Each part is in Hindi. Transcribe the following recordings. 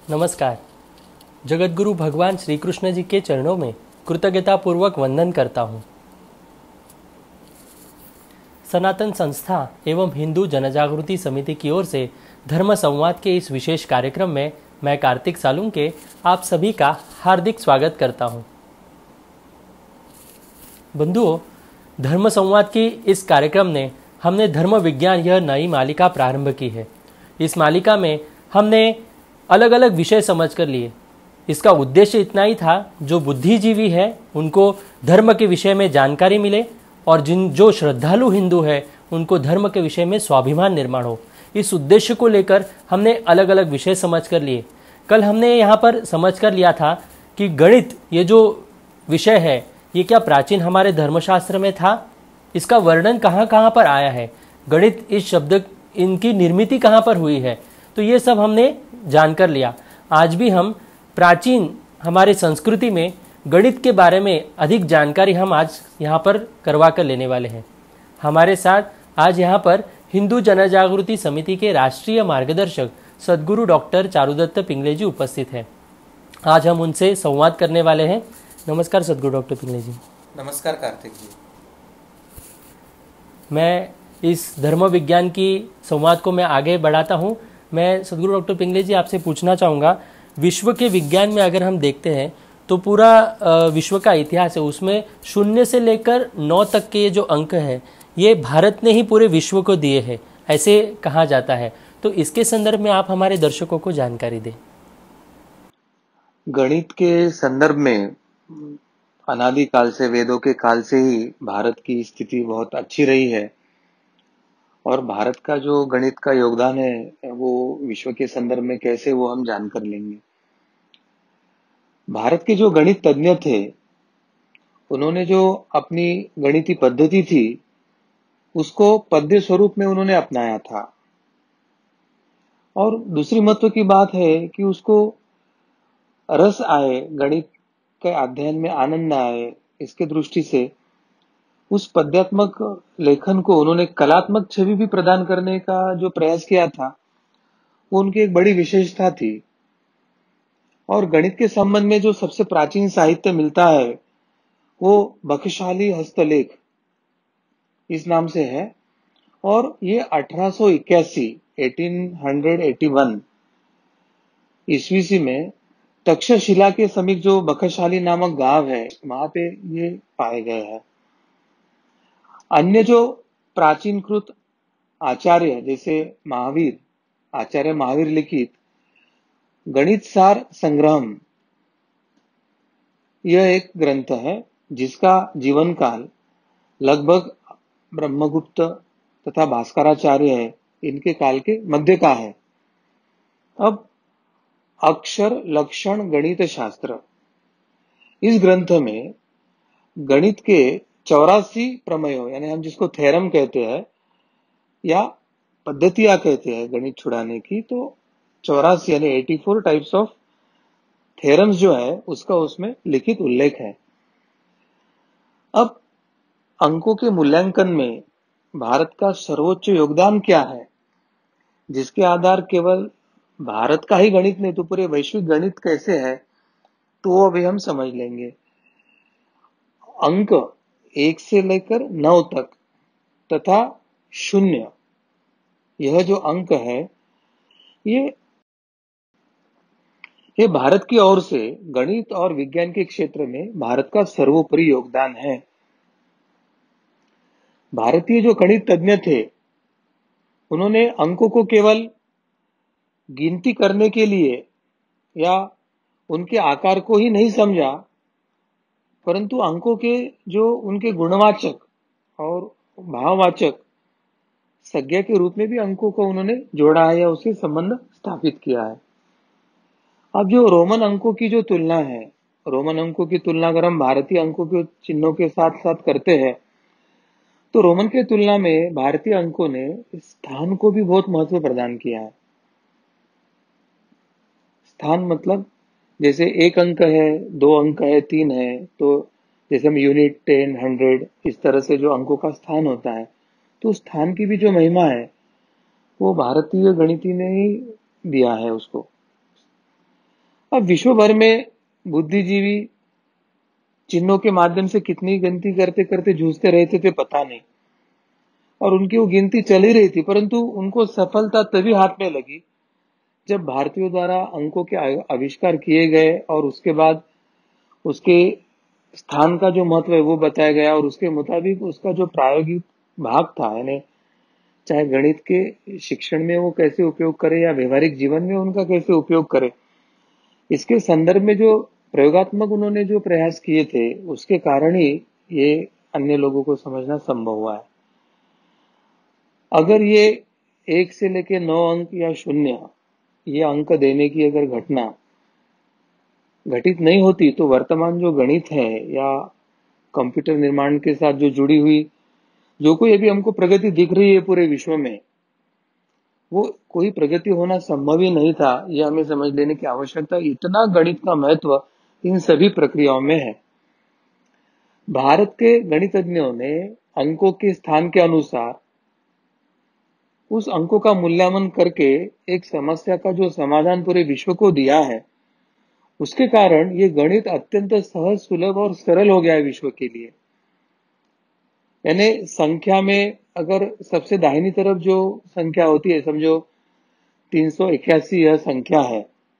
नमस्कार। जगतगुरु भगवान श्री कृष्ण जी के चरणों में कृतज्ञता पूर्वक वंदन करता हूँ। सनातन संस्था एवं हिंदू जनजागृति समिति की ओर से धर्म संवाद के इस विशेष कार्यक्रम में मैं कार्तिक सालुंके आप सभी का हार्दिक स्वागत करता हूँ। बंधुओं, धर्म संवाद की इस कार्यक्रम ने हमने धर्म विज्ञान यह नई मालिका प्रारंभ की है। इस मालिका में हमने अलग अलग विषय समझ कर लिए। इसका उद्देश्य इतना ही था, जो बुद्धिजीवी है उनको धर्म के विषय में जानकारी मिले और जो श्रद्धालु हिंदू है उनको धर्म के विषय में स्वाभिमान निर्माण हो। इस उद्देश्य को लेकर हमने अलग अलग विषय समझ कर लिए। कल हमने यहाँ पर समझ कर लिया था कि गणित ये जो विषय है ये क्या प्राचीन हमारे धर्मशास्त्र में था, इसका वर्णन कहाँ कहाँ पर आया है, गणित इस शब्द इनकी निर्मिति कहाँ पर हुई है, तो ये सब हमने जानकर लिया। आज भी हम प्राचीन हमारे संस्कृति में गणित के बारे में अधिक जानकारी हम आज यहाँ पर करवा कर लेने वाले हैं। हमारे साथ आज यहाँ पर हिंदू जनजागृति समिति के राष्ट्रीय मार्गदर्शक सद्गुरु डॉक्टर चारुदत्त पिंगले जी उपस्थित हैं। आज हम उनसे संवाद करने वाले हैं। नमस्कार सद्गुरु डॉक्टर पिंगले जी। नमस्कार कार्तिक जी। मैं इस धर्म विज्ञान की संवाद को मैं आगे बढ़ाता हूँ। मैं सद्गुरु डॉक्टर पिंगले जी आपसे पूछना चाहूँगा, विश्व के विज्ञान में अगर हम देखते हैं तो पूरा विश्व का इतिहास है, उसमें 0 से लेकर 9 तक के जो अंक हैं ये भारत ने ही पूरे विश्व को दिए हैं, ऐसे कहा जाता है। तो इसके संदर्भ में आप हमारे दर्शकों को जानकारी दें। गणित के संदर्भ में अनादि काल से, वेदों के काल से ही भारत की स्थिति बहुत अच्छी रही है और भारत का जो गणित का योगदान है वो विश्व के संदर्भ में कैसे वो हम जानकर लेंगे। भारत के जो गणित तज्ञ थे उन्होंने जो अपनी गणितीय पद्धति थी उसको पद्य स्वरूप में उन्होंने अपनाया था। और दूसरी महत्व की बात है कि उसको रस आए, गणित के अध्ययन में आनंद आए, इसके दृष्टि से उस पद्यात्मक लेखन को उन्होंने कलात्मक छवि भी प्रदान करने का जो प्रयास किया था वो उनकी एक बड़ी विशेषता थी। और गणित के संबंध में जो सबसे प्राचीन साहित्य मिलता है वो बखशाली हस्तलेख इस नाम से है और ये 1881 ईस्वी में तक्षशिला के समीप जो बखशाली नामक गांव है वहां पे ये पाए गए हैं। अन्य जो प्राचीनकृत आचार्य जैसे आचार्य महावीर लिखित गणित सार संग्रहम, यह एक ग्रंथ है जिसका जीवन काल लगभग ब्रह्मगुप्त तथा भास्कराचार्य है इनके काल के मध्य का है। अब अक्षर लक्षण गणित शास्त्र, इस ग्रंथ में गणित के 84 प्रमेयों, यानी हम जिसको थ्योरम कहते हैं या पद्धतियां कहते हैं गणित छुड़ाने की, तो 84 यानी 84 टाइप्स ऑफ थ्योरम्स जो है उसका उसमें लिखित उल्लेख है। अब अंकों के मूल्यांकन में भारत का सर्वोच्च योगदान क्या है, जिसके आधार केवल भारत का ही गणित नहीं तो पूरे वैश्विक गणित कैसे है, तो वो अभी हम समझ लेंगे। अंक 1 से लेकर 9 तक तथा 0, यह जो अंक है ये भारत की ओर से गणित और विज्ञान के क्षेत्र में भारत का सर्वोपरि योगदान है। भारतीय जो गणित तज्ञ थे उन्होंने अंकों को केवल गिनती करने के लिए या उनके आकार को ही नहीं समझा, परंतु अंकों के जो उनके गुणवाचक और भाववाचक संज्ञा के रूप में भी अंकों को उन्होंने जोड़ा है या उससे संबंध स्थापित किया है। अब जो रोमन अंकों की जो तुलना है, रोमन अंकों की तुलना अगर हम भारतीय अंकों के चिन्हों के साथ साथ करते हैं तो रोमन के तुलना में भारतीय अंकों ने स्थान को भी बहुत महत्व प्रदान किया है। स्थान मतलब जैसे 1 अंक है, 2 अंक है, 3 है, तो जैसे हम यूनिट, 10, 100 इस तरह से जो अंकों का स्थान होता है, तो स्थान की भी जो महिमा है वो भारतीय गणिती ने ही दिया है उसको। अब विश्व भर में बुद्धिजीवी चिन्हों के माध्यम से कितनी गिनती करते करते जूझते रहते थे पता नहीं, और उनकी वो गिनती चल ही रही थी, परंतु उनको सफलता तभी हाथ में लगी जब भारतीयों द्वारा अंकों के आविष्कार किए गए और उसके बाद उसके स्थान का जो महत्व है वो बताया गया, और उसके मुताबिक उसका जो प्रायोगिक भाग था, यानी चाहे गणित के शिक्षण में वो कैसे उपयोग करे या व्यवहारिक जीवन में उनका कैसे उपयोग करे, इसके संदर्भ में जो प्रयोगात्मक उन्होंने जो प्रयास किए थे उसके कारण ही ये अन्य लोगों को समझना संभव हुआ है। अगर ये 1 से लेके 9 अंक या 0 ये अंक देने की अगर घटना घटित नहीं होती तो वर्तमान जो गणित है या कंप्यूटर निर्माण के साथ जो जुड़ी हुई जो कोई अभी हमको प्रगति दिख रही है पूरे विश्व में, वो कोई प्रगति होना संभव ही नहीं था। यह हमें समझ लेने की आवश्यकता, इतना गणित का महत्व इन सभी प्रक्रियाओं में है। भारत के गणितज्ञों ने अंकों के स्थान के अनुसार उस अंकों का मूल्यांकन करके एक समस्या का जो समाधान पूरे विश्व को दिया है, उसके कारण ये गणित अत्यंत सहज, सुलभ और सरल हो गया है विश्व के लिए। यानी संख्या में अगर सबसे दाहिनी तरफ जो संख्या होती है, समझो 381 यह संख्या है,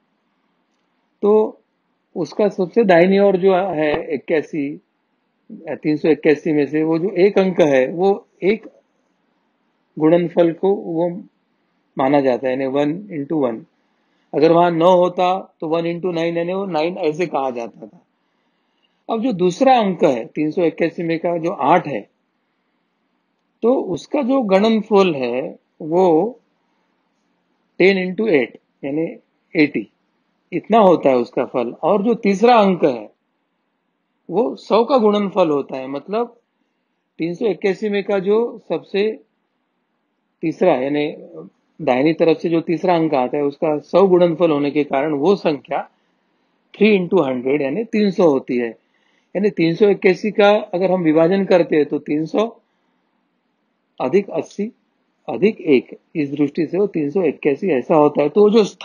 तो उसका सबसे दाहिनी ओर जो है 81, 381 में से वो जो एक अंक है वो एक गुणनफल को वो माना जाता है, यानी 1 into 1। अगर वहां 9 होता तो 1 into 9, यानी वो 9 ऐसे कहा जाता था। अब जो दूसरा अंक है 381 में का जो 8 है, तो उसका जो गणनफल है वो 10 into 8 यानी 80 इतना होता है उसका फल। और जो तीसरा अंक है वो 100 का गुणनफल होता है, मतलब 381 में का जो सबसे तीसरा यानी दाहिनी तरफ से जो तीसरा अंक आता है उसका 100 गुणनफल होने के कारण वो संख्या 3 into 100 यानी 300 होती है। यानी 381 का अगर हम विभाजन करते हैं तो 300 अधिक 80 अधिक 1, इस दृष्टि से वो 381 ऐसा होता है। तो जो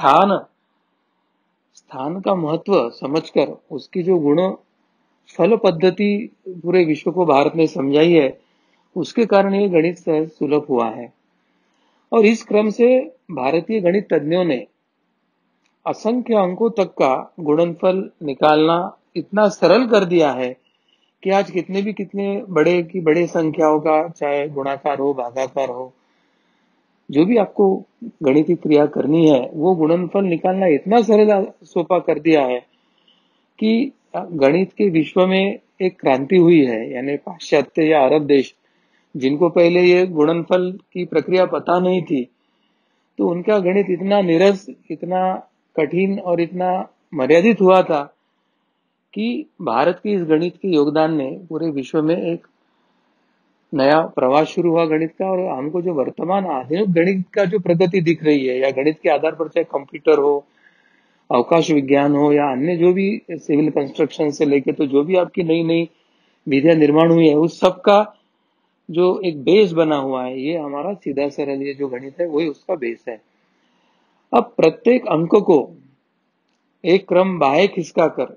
स्थान का महत्व समझकर उसकी जो गुण फल पद्धति पूरे विश्व को भारत ने समझाई है, उसके कारण ये गणित सहज सुलभ हुआ है। और इस क्रम से भारतीय गणित तज्ञों ने असंख्य अंकों तक का गुणनफल निकालना इतना सरल कर दिया है कि आज कितने बड़े की बड़े संख्याओं का, चाहे गुणाकार हो भागाकार हो, जो भी आपको गणितीय क्रिया करनी है वो गुणनफल निकालना इतना सरल सोपा कर दिया है कि गणित के विश्व में एक क्रांति हुई है। यानी पाश्चात्य या अरब देश, जिनको पहले ये गुणनफल की प्रक्रिया पता नहीं थी, तो उनका गणित इतना नीरस, इतना कठिन और इतना मर्यादित हुआ था कि भारत के इस गणित के योगदान ने पूरे विश्व में एक नया प्रवास शुरू हुआ गणित का। और हमको जो वर्तमान आधुनिक गणित का जो प्रगति दिख रही है, या गणित के आधार पर चाहे कंप्यूटर हो, अवकाश विज्ञान हो, या अन्य जो भी सिविल कंस्ट्रक्शन से लेके तो जो भी आपकी नई नई विधियां निर्माण हुई है, उस सब का जो एक बेस बना हुआ है, ये हमारा सीधा सरल ये जो गणित है वही उसका बेस है। अब प्रत्येक अंक को एक क्रम बाह्य खिसका कर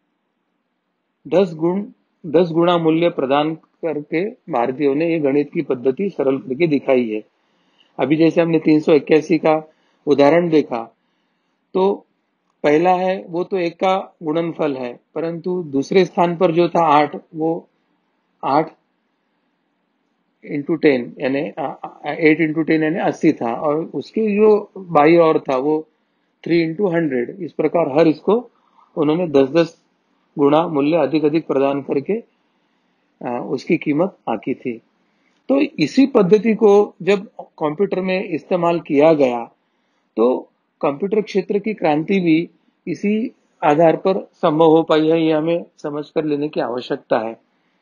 10 गुणा मूल्य प्रदान करके भारतीयों ने ये गणित की पद्धति सरल करके दिखाई है। अभी जैसे हमने 381 का उदाहरण देखा, तो पहला है वो तो एक का गुणनफल है, परंतु दूसरे स्थान पर जो था 8, वो 8 into 10 यानी 8 into 10 यानी 80 था, और उसके जो बाई और था वो 3 into 100। इस प्रकार हर इसको उन्होंने 10-10 गुणा मूल्य अधिक अधिक प्रदान करके उसकी कीमत आकी थी। तो इसी पद्धति को जब कंप्यूटर में इस्तेमाल किया गया तो कंप्यूटर क्षेत्र की क्रांति भी इसी आधार पर संभव हो पाई है, ये हमें समझ कर लेने की आवश्यकता है।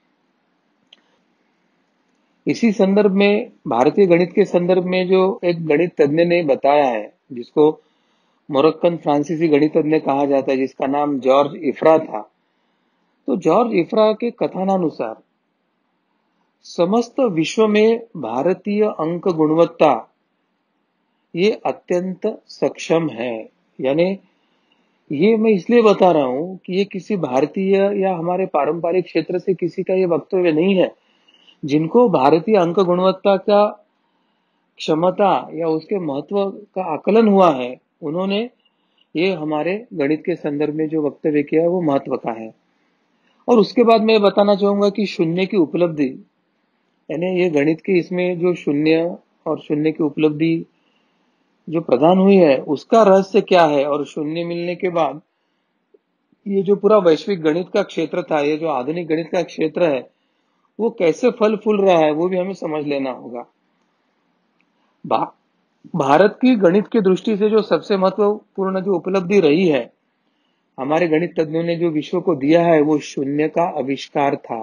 इसी संदर्भ में भारतीय गणित के संदर्भ में जो एक गणित तज्ञ ने बताया है, जिसको मोरक्कन फ्रांसीसी गणित तज्ञ कहा जाता है, जिसका नाम जॉर्ज इफ्रा था। तो जॉर्ज इफ्रा के कथनानुसार समस्त विश्व में भारतीय अंक गुणवत्ता ये अत्यंत सक्षम है। यानी ये मैं इसलिए बता रहा हूं कि ये किसी भारतीय या हमारे पारंपरिक क्षेत्र से किसी का ये वक्तव्य नहीं है। जिनको भारतीय अंक गुणवत्ता का क्षमता या उसके महत्व का आकलन हुआ है, उन्होंने ये हमारे गणित के संदर्भ में जो वक्तव्य किया है वो महत्व का है। और उसके बाद मैं बताना चाहूंगा कि शून्य की उपलब्धि, यानी ये गणित के इसमें जो शून्य और शून्य की उपलब्धि जो प्रदान हुई है उसका रहस्य क्या है, और शून्य मिलने के बाद ये जो पूरा वैश्विक गणित का क्षेत्र था, ये जो आधुनिक गणित का क्षेत्र है, वो कैसे फल फूल रहा है वो भी हमें समझ लेना होगा। भारत की गणित की दृष्टि से जो सबसे महत्वपूर्ण जो उपलब्धि रही है, हमारे गणित तज्ञों ने जो विश्व को दिया है, वो शून्य का आविष्कार था।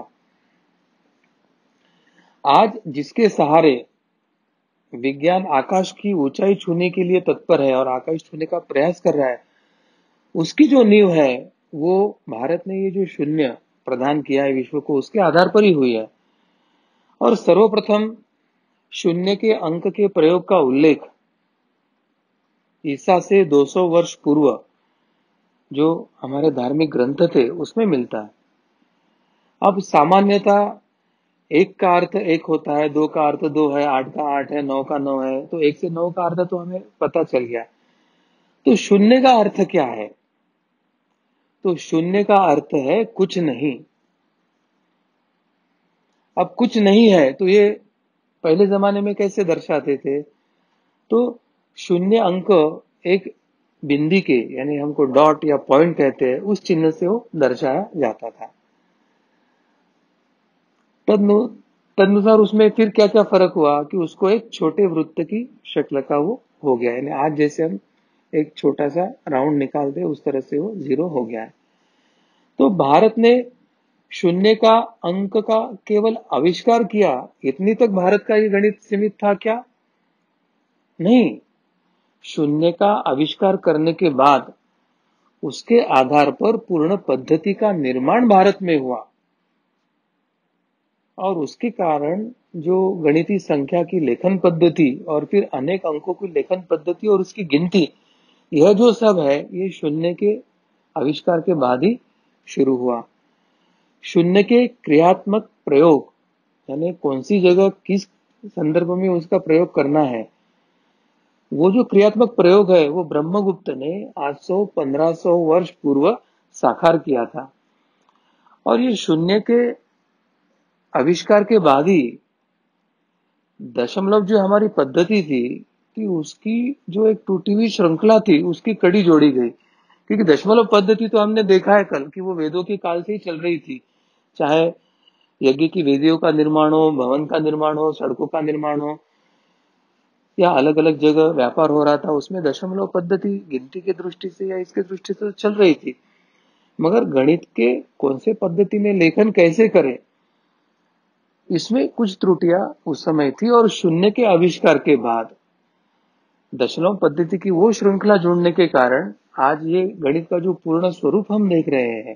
आज जिसके सहारे विज्ञान आकाश की ऊंचाई छूने के लिए तत्पर है और आकाश छूने का प्रयास कर रहा है, उसकी जो नींव है वो भारत ने ये जो शून्य प्रदान किया है विश्व को, उसके आधार पर ही हुई है। और सर्वप्रथम शून्य के अंक के प्रयोग का उल्लेख ईसा से 200 वर्ष पूर्व जो हमारे धार्मिक ग्रंथ थे उसमें मिलता है। अब सामान्यतः एक का अर्थ एक होता है, दो का अर्थ दो है, आठ का आठ है, नौ का नौ है, तो एक से नौ का अर्थ तो हमें पता चल गया। तो शून्य का अर्थ क्या है? तो शून्य का अर्थ है कुछ नहीं। अब कुछ नहीं है तो ये पहले जमाने में कैसे दर्शाते थे? तो शून्य अंक एक बिंदी के, यानी हमको डॉट या पॉइंट कहते हैं, उस चिन्ह से वो दर्शाया जाता था। तदनुसार उसमें फिर क्या क्या फर्क हुआ कि उसको एक छोटे वृत्त की शक्ल का वो हो गया, यानी आज जैसे हम एक छोटा सा राउंड निकालते हैं उस तरह से वो 0 हो गया है। तो भारत ने शून्य का अंक का केवल आविष्कार किया, इतनी तक भारत का ये गणित सीमित था क्या? नहीं। शून्य का आविष्कार करने के बाद उसके आधार पर पूर्ण पद्धति का निर्माण भारत में हुआ, और उसके कारण जो गणितीय संख्या की लेखन पद्धति और फिर अनेक अंकों की लेखन पद्धति और उसकी गिनती, यह जो सब है ये शून्य के आविष्कार के बाद ही शुरू हुआ। शून्य के क्रियात्मक प्रयोग, यानी कौन सी जगह किस संदर्भ में उसका प्रयोग करना है, वो जो क्रियात्मक प्रयोग है वो ब्रह्मगुप्त ने 800-1500 वर्ष पूर्व साकार किया था। और ये शून्य के आविष्कार के बाद ही दशमलव जो हमारी पद्धति थी कि उसकी जो एक टूटी हुई श्रृंखला थी उसकी कड़ी जोड़ी गई। क्योंकि दशमलव पद्धति तो हमने देखा है कल कि वो वेदों के काल से ही चल रही थी, चाहे यज्ञ की वेदियों का निर्माण हो, भवन का निर्माण हो, सड़कों का निर्माण हो, या अलग अलग जगह व्यापार हो रहा था, उसमें दशमलव पद्धति गिनती की दृष्टि से या इसके दृष्टि से तो चल रही थी। मगर गणित के कौन से पद्धति में लेखन कैसे करें, इसमें कुछ त्रुटियां उस समय थी। और शून्य के आविष्कार के बाद दशमलव पद्धति की वो श्रृंखला जोड़ने के कारण आज ये गणित का जो पूर्ण स्वरूप हम देख रहे हैं,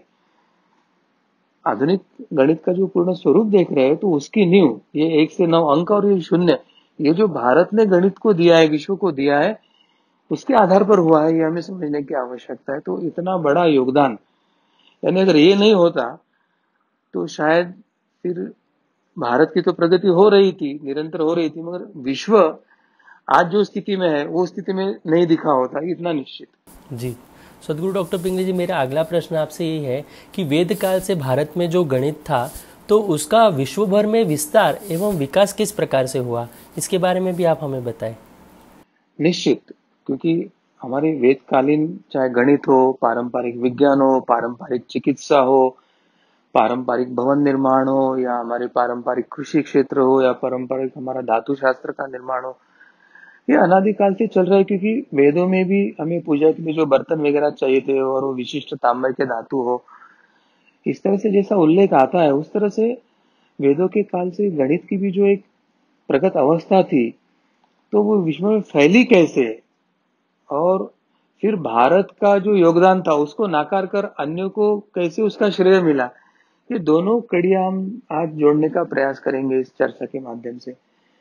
आधुनिक गणित का जो पूर्ण स्वरूप देख रहे हैं, तो उसकी नींव ये 1 से 9 अंक और ये शून्य, ये जो भारत ने गणित को दिया है, विश्व को दिया है, उसके आधार पर हुआ है, ये हमें समझने की आवश्यकता है। तो इतना बड़ा योगदान, यानी अगर ये नहीं होता तो शायद फिर भारत की तो प्रगति हो रही थी, निरंतर हो रही थी, मगर विश्व आज जो स्थिति में है वो स्थिति में नहीं दिखा होता, इतना निश्चित। जी, सदगुरु डॉक्टर पिंगली जी, मेरा अगला प्रश्न आपसे यही है कि वेद काल से भारत में जो गणित था तो उसका विश्व भर में विस्तार एवं विकास किस प्रकार से हुआ, इसके बारे में भी आप हमें बताएं। निश्चित, क्योंकि हमारे वेदकालीन चाहे गणित हो, पारंपरिक विज्ञान हो, पारंपरिक चिकित्सा हो, पारंपरिक भवन निर्माण हो, या हमारे पारंपरिक कृषि क्षेत्र हो, या पारंपरिक हमारा धातु शास्त्र का निर्माण हो, ये अनादिकाल से चल रहा है। क्योंकि वेदों में भी हमें पूजा के लिए जो बर्तन वगैरह चाहिए थे और वो विशिष्ट तांबे के धातु हो, इस तरह से जैसा उल्लेख आता है उस तरह से वेदों के काल से गणित की भी जो एक प्रगत अवस्था थी, तो वो विश्व में फैली कैसे, और फिर भारत का जो योगदान था उसको नाकार कर अन्यों को कैसे उसका श्रेय मिला, ये दोनों कड़ियां हम आज जोड़ने का प्रयास करेंगे इस चर्चा के माध्यम से।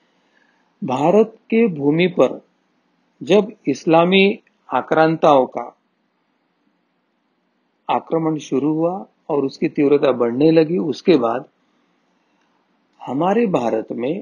भारत के भूमि पर जब इस्लामी आक्रांताओं का आक्रमण शुरू हुआ और उसकी तीव्रता बढ़ने लगी, उसके बाद हमारे भारत में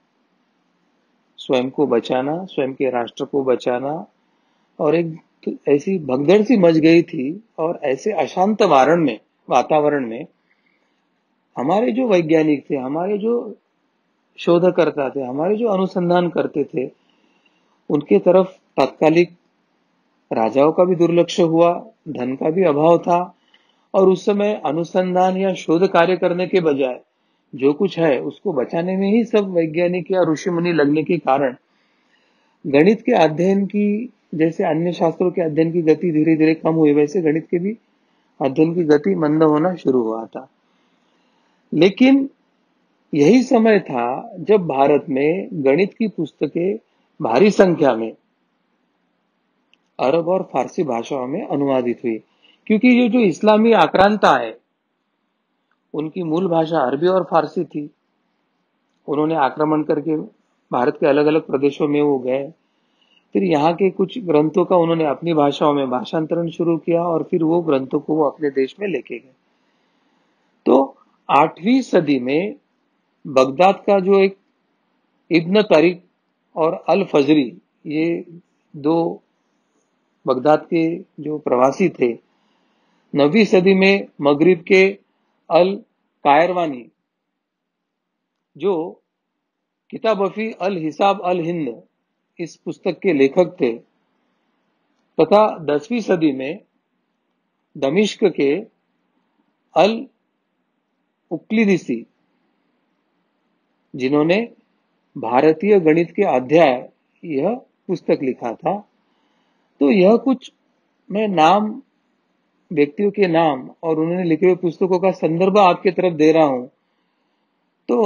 स्वयं को बचाना, स्वयं के राष्ट्र को बचाना, और एक ऐसी भगदड़ सी मच गई थी, और ऐसे अशांत वातावरण में हमारे जो वैज्ञानिक थे, हमारे जो शोधकर्ता थे, हमारे जो अनुसंधान करते थे, उनके तरफ तात्कालिक राजाओं का भी दुर्लक्ष्य हुआ, धन का भी अभाव था, और उस समय अनुसंधान या शोध कार्य करने के बजाय जो कुछ है उसको बचाने में ही सब वैज्ञानिक या ऋषि मुनि लगने के कारण गणित के अध्ययन की, जैसे अन्य शास्त्रों के अध्ययन की गति धीरे धीरे कम हुई, वैसे गणित के भी अध्ययन की गति मंद होना शुरू हुआ था। लेकिन यही समय था जब भारत में गणित की पुस्तकें भारी संख्या में अरब और फारसी भाषाओं में अनुवादित हुई, क्योंकि ये जो इस्लामी आक्रांता है उनकी मूल भाषा अरबी और फारसी थी। उन्होंने आक्रमण करके भारत के अलग अलग प्रदेशों में वो गए, फिर यहाँ के कुछ ग्रंथों का उन्होंने अपनी भाषाओं में भाषांतरण शुरू किया, और फिर वो ग्रंथों को वो अपने देश में लेके गए। तो 8वीं सदी में बगदाद का जो एक इब्न तारिक और अल फजरी, ये दो बगदाद के जो प्रवासी थे, 9वीं सदी में मगरिब के अल कायरवानी, जो किताबफी अल हिसाब अल हिंद इस पुस्तक के लेखक थे, तथा 10वीं सदी में दमिश्क के अल उक्लिदिसी, जिन्होंने भारतीय गणित के अध्याय यह पुस्तक लिखा था। तो यह कुछ मैं नाम, व्यक्तियों के नाम और उन्होंने लिखे हुए पुस्तकों का संदर्भ आपके तरफ दे रहा हूं। तो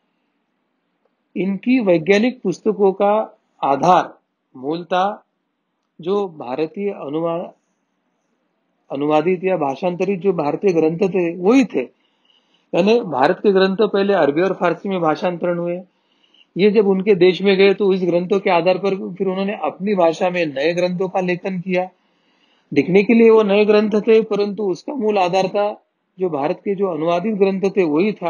इनकी वैज्ञानिक पुस्तकों का आधार मूलतः जो भारतीय अनुवादित या भाषांतरित जो भारतीय ग्रंथ थे वही थे। यानी भारत के ग्रंथ पहले अरबी और फारसी में भाषांतरण हुए, ये जब उनके देश में गए तो इस ग्रंथों के आधार पर फिर उन्होंने अपनी भाषा में नए ग्रंथों का लेखन किया। दिखने के लिए वो नए ग्रंथ थे, परंतु उसका मूल आधार था जो भारत के जो अनुवादित ग्रंथ थे वही था।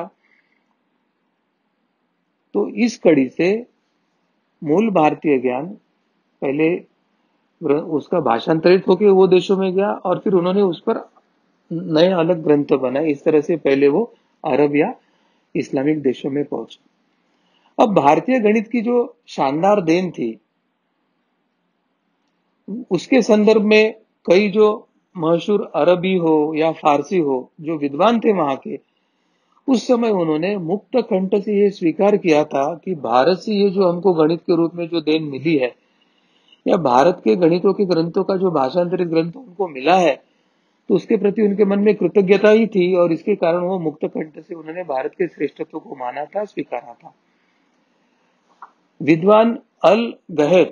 तो इस कड़ी से मूल भारतीय ज्ञान पहले उसका भाषांतरित होकर वो देशों में गया, और फिर उन्होंने उस पर नए अलग ग्रंथ बनाए। इस तरह से पहले वो अरब या इस्लामिक देशों में पहुंचे। अब भारतीय गणित की जो शानदार देन थी, उसके संदर्भ में कई जो मशहूर अरबी हो या फारसी हो जो विद्वान थे वहां के, उस समय उन्होंने मुक्त कंठ से ये स्वीकार किया था कि भारत से ये जो हमको गणित के रूप में जो देन मिली है, या भारत के गणितों के ग्रंथों का जो भाषांतरित ग्रंथ उनको मिला है, तो उसके प्रति उनके मन में कृतज्ञता ही थी, और इसके कारण वो मुक्त कंठ से उन्होंने भारत के श्रेष्ठत्व को माना था, स्वीकारा था। विद्वान अल गहत,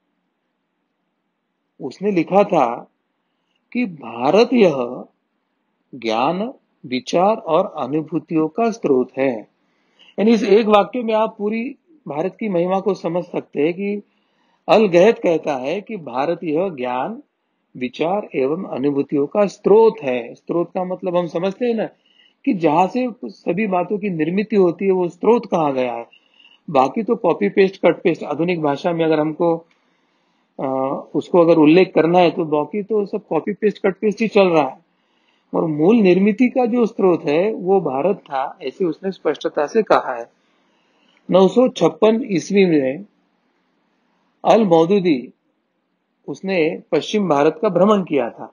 उसने लिखा था कि भारत यह ज्ञान, विचार और अनुभूतियों का स्रोत है। यानी इस एक वाक्य में आप पूरी भारत की महिमा को समझ सकते हैं कि अल गहत कहता है कि भारत यह ज्ञान, विचार एवं अनुभूतियों का स्रोत है। स्रोत का मतलब हम समझते हैं ना कि जहां से सभी बातों की निर्मित होती है, वो स्रोत कहा गया है। बाकी तो कॉपी पेस्ट कट पेस्ट, आधुनिक भाषा में अगर हमको उसको अगर उल्लेख करना है तो बाकी तो सब कॉपी पेस्ट कट पेस्ट ही चल रहा है, और मूल निर्मित का जो स्रोत है वो भारत था, ऐसे उसने स्पष्टता से कहा है। 956 ईस्वी में अल मौदूदी, उसने पश्चिम भारत का भ्रमण किया था,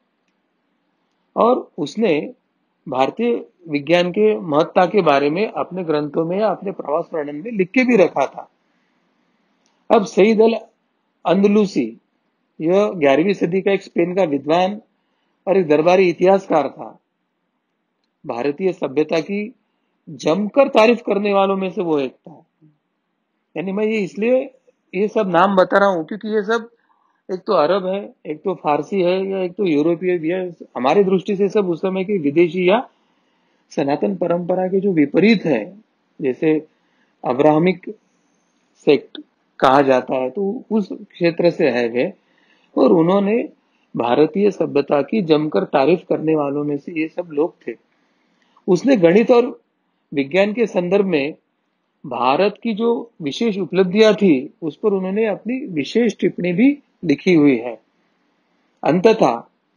और उसने भारतीय विज्ञान के महत्ता के बारे में अपने ग्रंथों में या अपने प्रवास वर्णन में लिख के भी रखा था। अब सईद अल अंदलूसी, यह 11वीं सदी का एक स्पेन का विद्वान और एक दरबारी इतिहासकार था। भारतीय सभ्यता की जमकर तारीफ करने वालों में से वो एक था। यानी मैं ये इसलिए ये सब नाम बता रहा हूं क्योंकि ये सब एक तो अरब है, एक तो फारसी है, या एक तो यूरोपीय भी है। हमारी दृष्टि से सब उस समय के विदेशी या सनातन परंपरा के जो विपरीत है, जैसे अब्राहमिक सेक्ट कहा जाता है, तो उस क्षेत्र से है वे, और उन्होंने भारतीय सभ्यता की जमकर तारीफ करने वालों में से ये सब लोग थे। उसने गणित और विज्ञान के संदर्भ में भारत की जो विशेष उपलब्धियां थी उस पर उन्होंने अपनी विशेष टिप्पणी भी लिखी हुई है। अंततः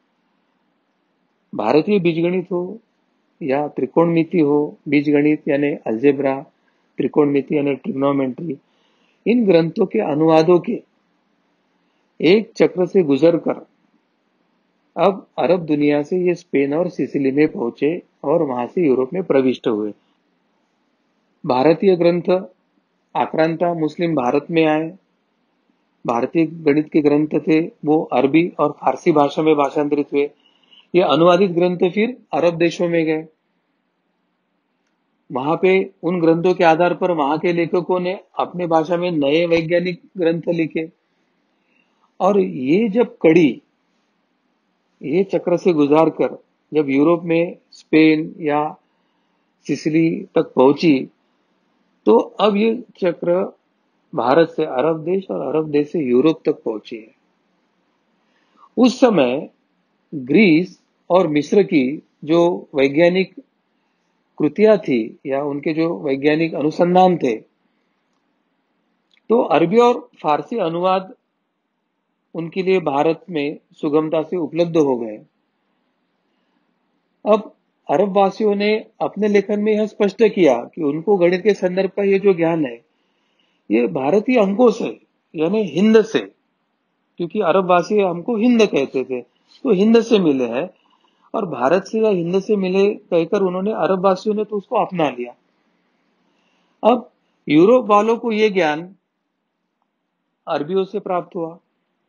भारतीय बीजगणित हो या त्रिकोणमिति हो, बीजगणित यानी अलजेब्रा, त्रिकोणमिति यानी ट्रिग्नोमेट्री, इन ग्रंथों के अनुवादों के एक चक्र से गुजरकर अब अरब दुनिया से ये स्पेन और सिसिली में पहुंचे और वहां से यूरोप में प्रविष्ट हुए। भारतीय ग्रंथ आक्रांता मुस्लिम भारत में आए। भारतीय गणित के ग्रंथ थे वो अरबी और फारसी भाषा में भाषांतरित हुए। ये अनुवादित ग्रंथ फिर अरब देशों में गए। वहां पे उन ग्रंथों के आधार पर वहां के लेखकों ने अपने भाषा में नए वैज्ञानिक ग्रंथ लिखे। और ये चक्र से गुजार कर जब यूरोप में स्पेन या सिसिली तक पहुंची, तो अब ये चक्र भारत से अरब देश और अरब देश से यूरोप तक पहुंची है। उस समय ग्रीस और मिस्र की जो वैज्ञानिक कृतियां थी या उनके जो वैज्ञानिक अनुसंधान थे, तो अरबी और फारसी अनुवाद उनके लिए भारत में सुगमता से उपलब्ध हो गए। अब अरब वासियों ने अपने लेखन में यह स्पष्ट किया कि उनको गणित के संदर्भ का ये जो ज्ञान है ये भारतीय अंकों से यानी हिंद से, क्योंकि अरब वासी हमको हिंद कहते थे, तो हिंद से मिले हैं। और भारत से या हिंद से मिले कहकर उन्होंने अरब वासियों ने तो उसको अपना लिया। अब यूरोप वालों को यह ज्ञान अरबियों से प्राप्त हुआ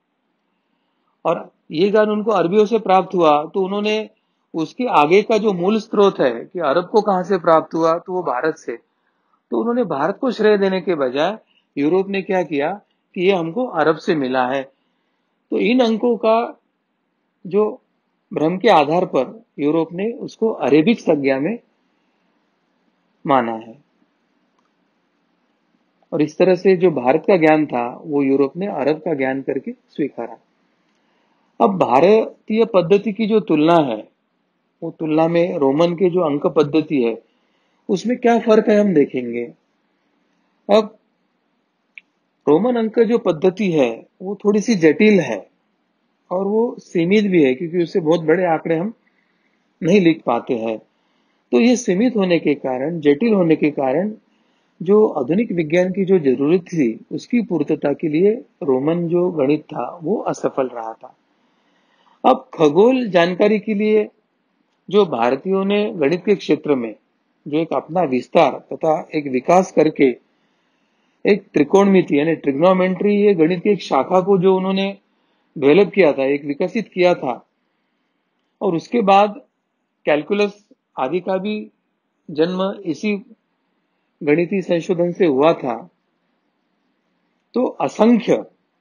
और ये ज्ञान उनको अरबियों से प्राप्त हुआ तो उन्होंने उसके आगे का जो मूल स्रोत है कि अरब को कहां से प्राप्त हुआ, तो वो भारत से। तो उन्होंने भारत को श्रेय देने के बजाय यूरोप ने क्या किया कि ये हमको अरब से मिला है। तो इन अंकों का जो भ्रम के आधार पर यूरोप ने उसको अरेबिक संज्ञा में माना है और इस तरह से जो भारत का ज्ञान था वो यूरोप ने अरब का ज्ञान करके स्वीकारा। अब भारतीय पद्धति की जो तुलना है वो तुलना में रोमन के जो अंक पद्धति है उसमें क्या फर्क है हम देखेंगे। अब रोमन अंक जो पद्धति है वो थोड़ी सी जटिल है और वो सीमित भी है क्योंकि उससे बहुत बड़े आंकड़े हम नहीं लिख पाते हैं। तो ये सीमित होने के कारण, जटिल होने के कारण जो आधुनिक विज्ञान की जो जरूरत थी उसकी पूर्तता के लिए रोमन जो गणित था वो असफल रहा था। अब खगोल जानकारी के लिए जो भारतीयों ने गणित के क्षेत्र में जो एक अपना विस्तार तथा एक विकास करके एक त्रिकोणमिति यानी ट्रिग्नोमेट्री, ये गणित की एक शाखा को जो उन्होंने डेवलप किया था, एक विकसित किया था, और उसके बाद कैलकुलस आदि का भी जन्म इसी गणितीय संशोधन से हुआ था। तो असंख्य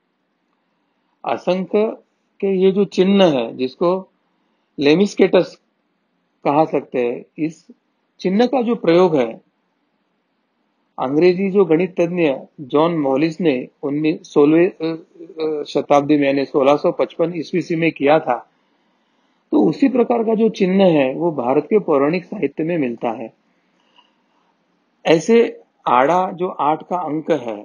असंख्य के ये जो चिन्ह है जिसको लेमिस्केटस कहा सकते हैं, इस चिन्ह का जो प्रयोग है अंग्रेजी जो गणित तज्ञ जॉन मॉलिस ने 16वीं शताब्दी में यानी 1655 ईस्वी में किया था, तो उसी प्रकार का जो चिन्ह है वो भारत के पौराणिक साहित्य में मिलता है। ऐसे आड़ा जो 8 का अंक है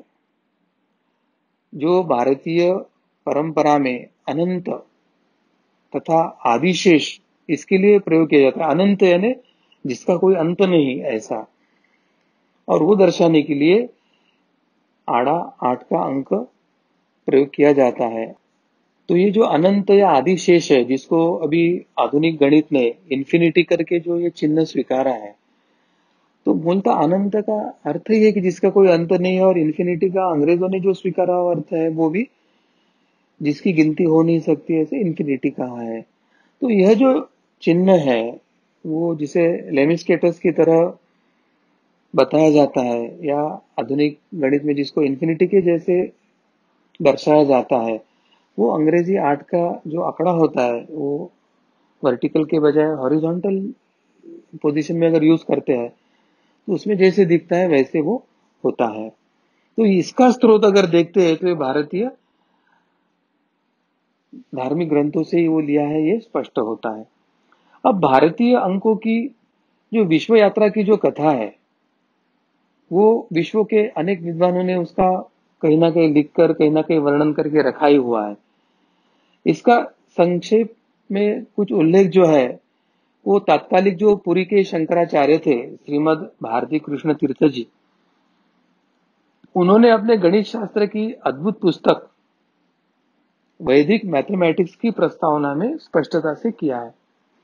जो भारतीय परंपरा में अनंत तथा आदिशेष इसके लिए प्रयोग किया जाता है। अनंत यानी जिसका कोई अंत नहीं ऐसा, और वो दर्शाने के लिए आड़ा 8 का अंक प्रयोग किया जाता है। तो ये जो अनंत या आदिशेष है जिसको अभी आधुनिक गणित ने इन्फिनिटी करके जो ये चिन्ह स्वीकारा है, तो मूलतः अनंत का अर्थ ही है कि जिसका कोई अंत नहीं है, और इन्फिनिटी का अंग्रेजों ने जो स्वीकारा हुआ अर्थ है वो भी जिसकी गिनती हो नहीं सकती, ऐसे इन्फिनिटी कहा है। तो यह जो चिन्ह है वो जिसे लेमिस्केटस की तरह बताया जाता है या आधुनिक गणित में जिसको इन्फिनिटी के जैसे दर्शाया जाता है, वो अंग्रेजी 8 का जो आंकड़ा होता है वो वर्टिकल के बजाय हॉरिजॉन्टल पोजीशन में अगर यूज करते हैं तो उसमें जैसे दिखता है वैसे वो होता है। तो इसका स्रोत अगर देखते हैं तो ये भारतीय धार्मिक ग्रंथों से ही वो लिया है, ये स्पष्ट होता है। अब भारतीय अंकों की जो विश्व यात्रा की जो कथा है, वो विश्व के अनेक विद्वानों ने उसका कहीं ना कहीं लिखकर, कहीं ना कहीं वर्णन करके रखा ही हुआ है। इसका संक्षेप में कुछ उल्लेख जो है, वो तात्कालिक जो पुरी के शंकराचार्य थे, श्रीमद भारती कृष्ण तीर्थ जी, उन्होंने अपने गणित शास्त्र की अद्भुत पुस्तक वैदिक मैथमेटिक्स की प्रस्तावना में स्पष्टता से किया है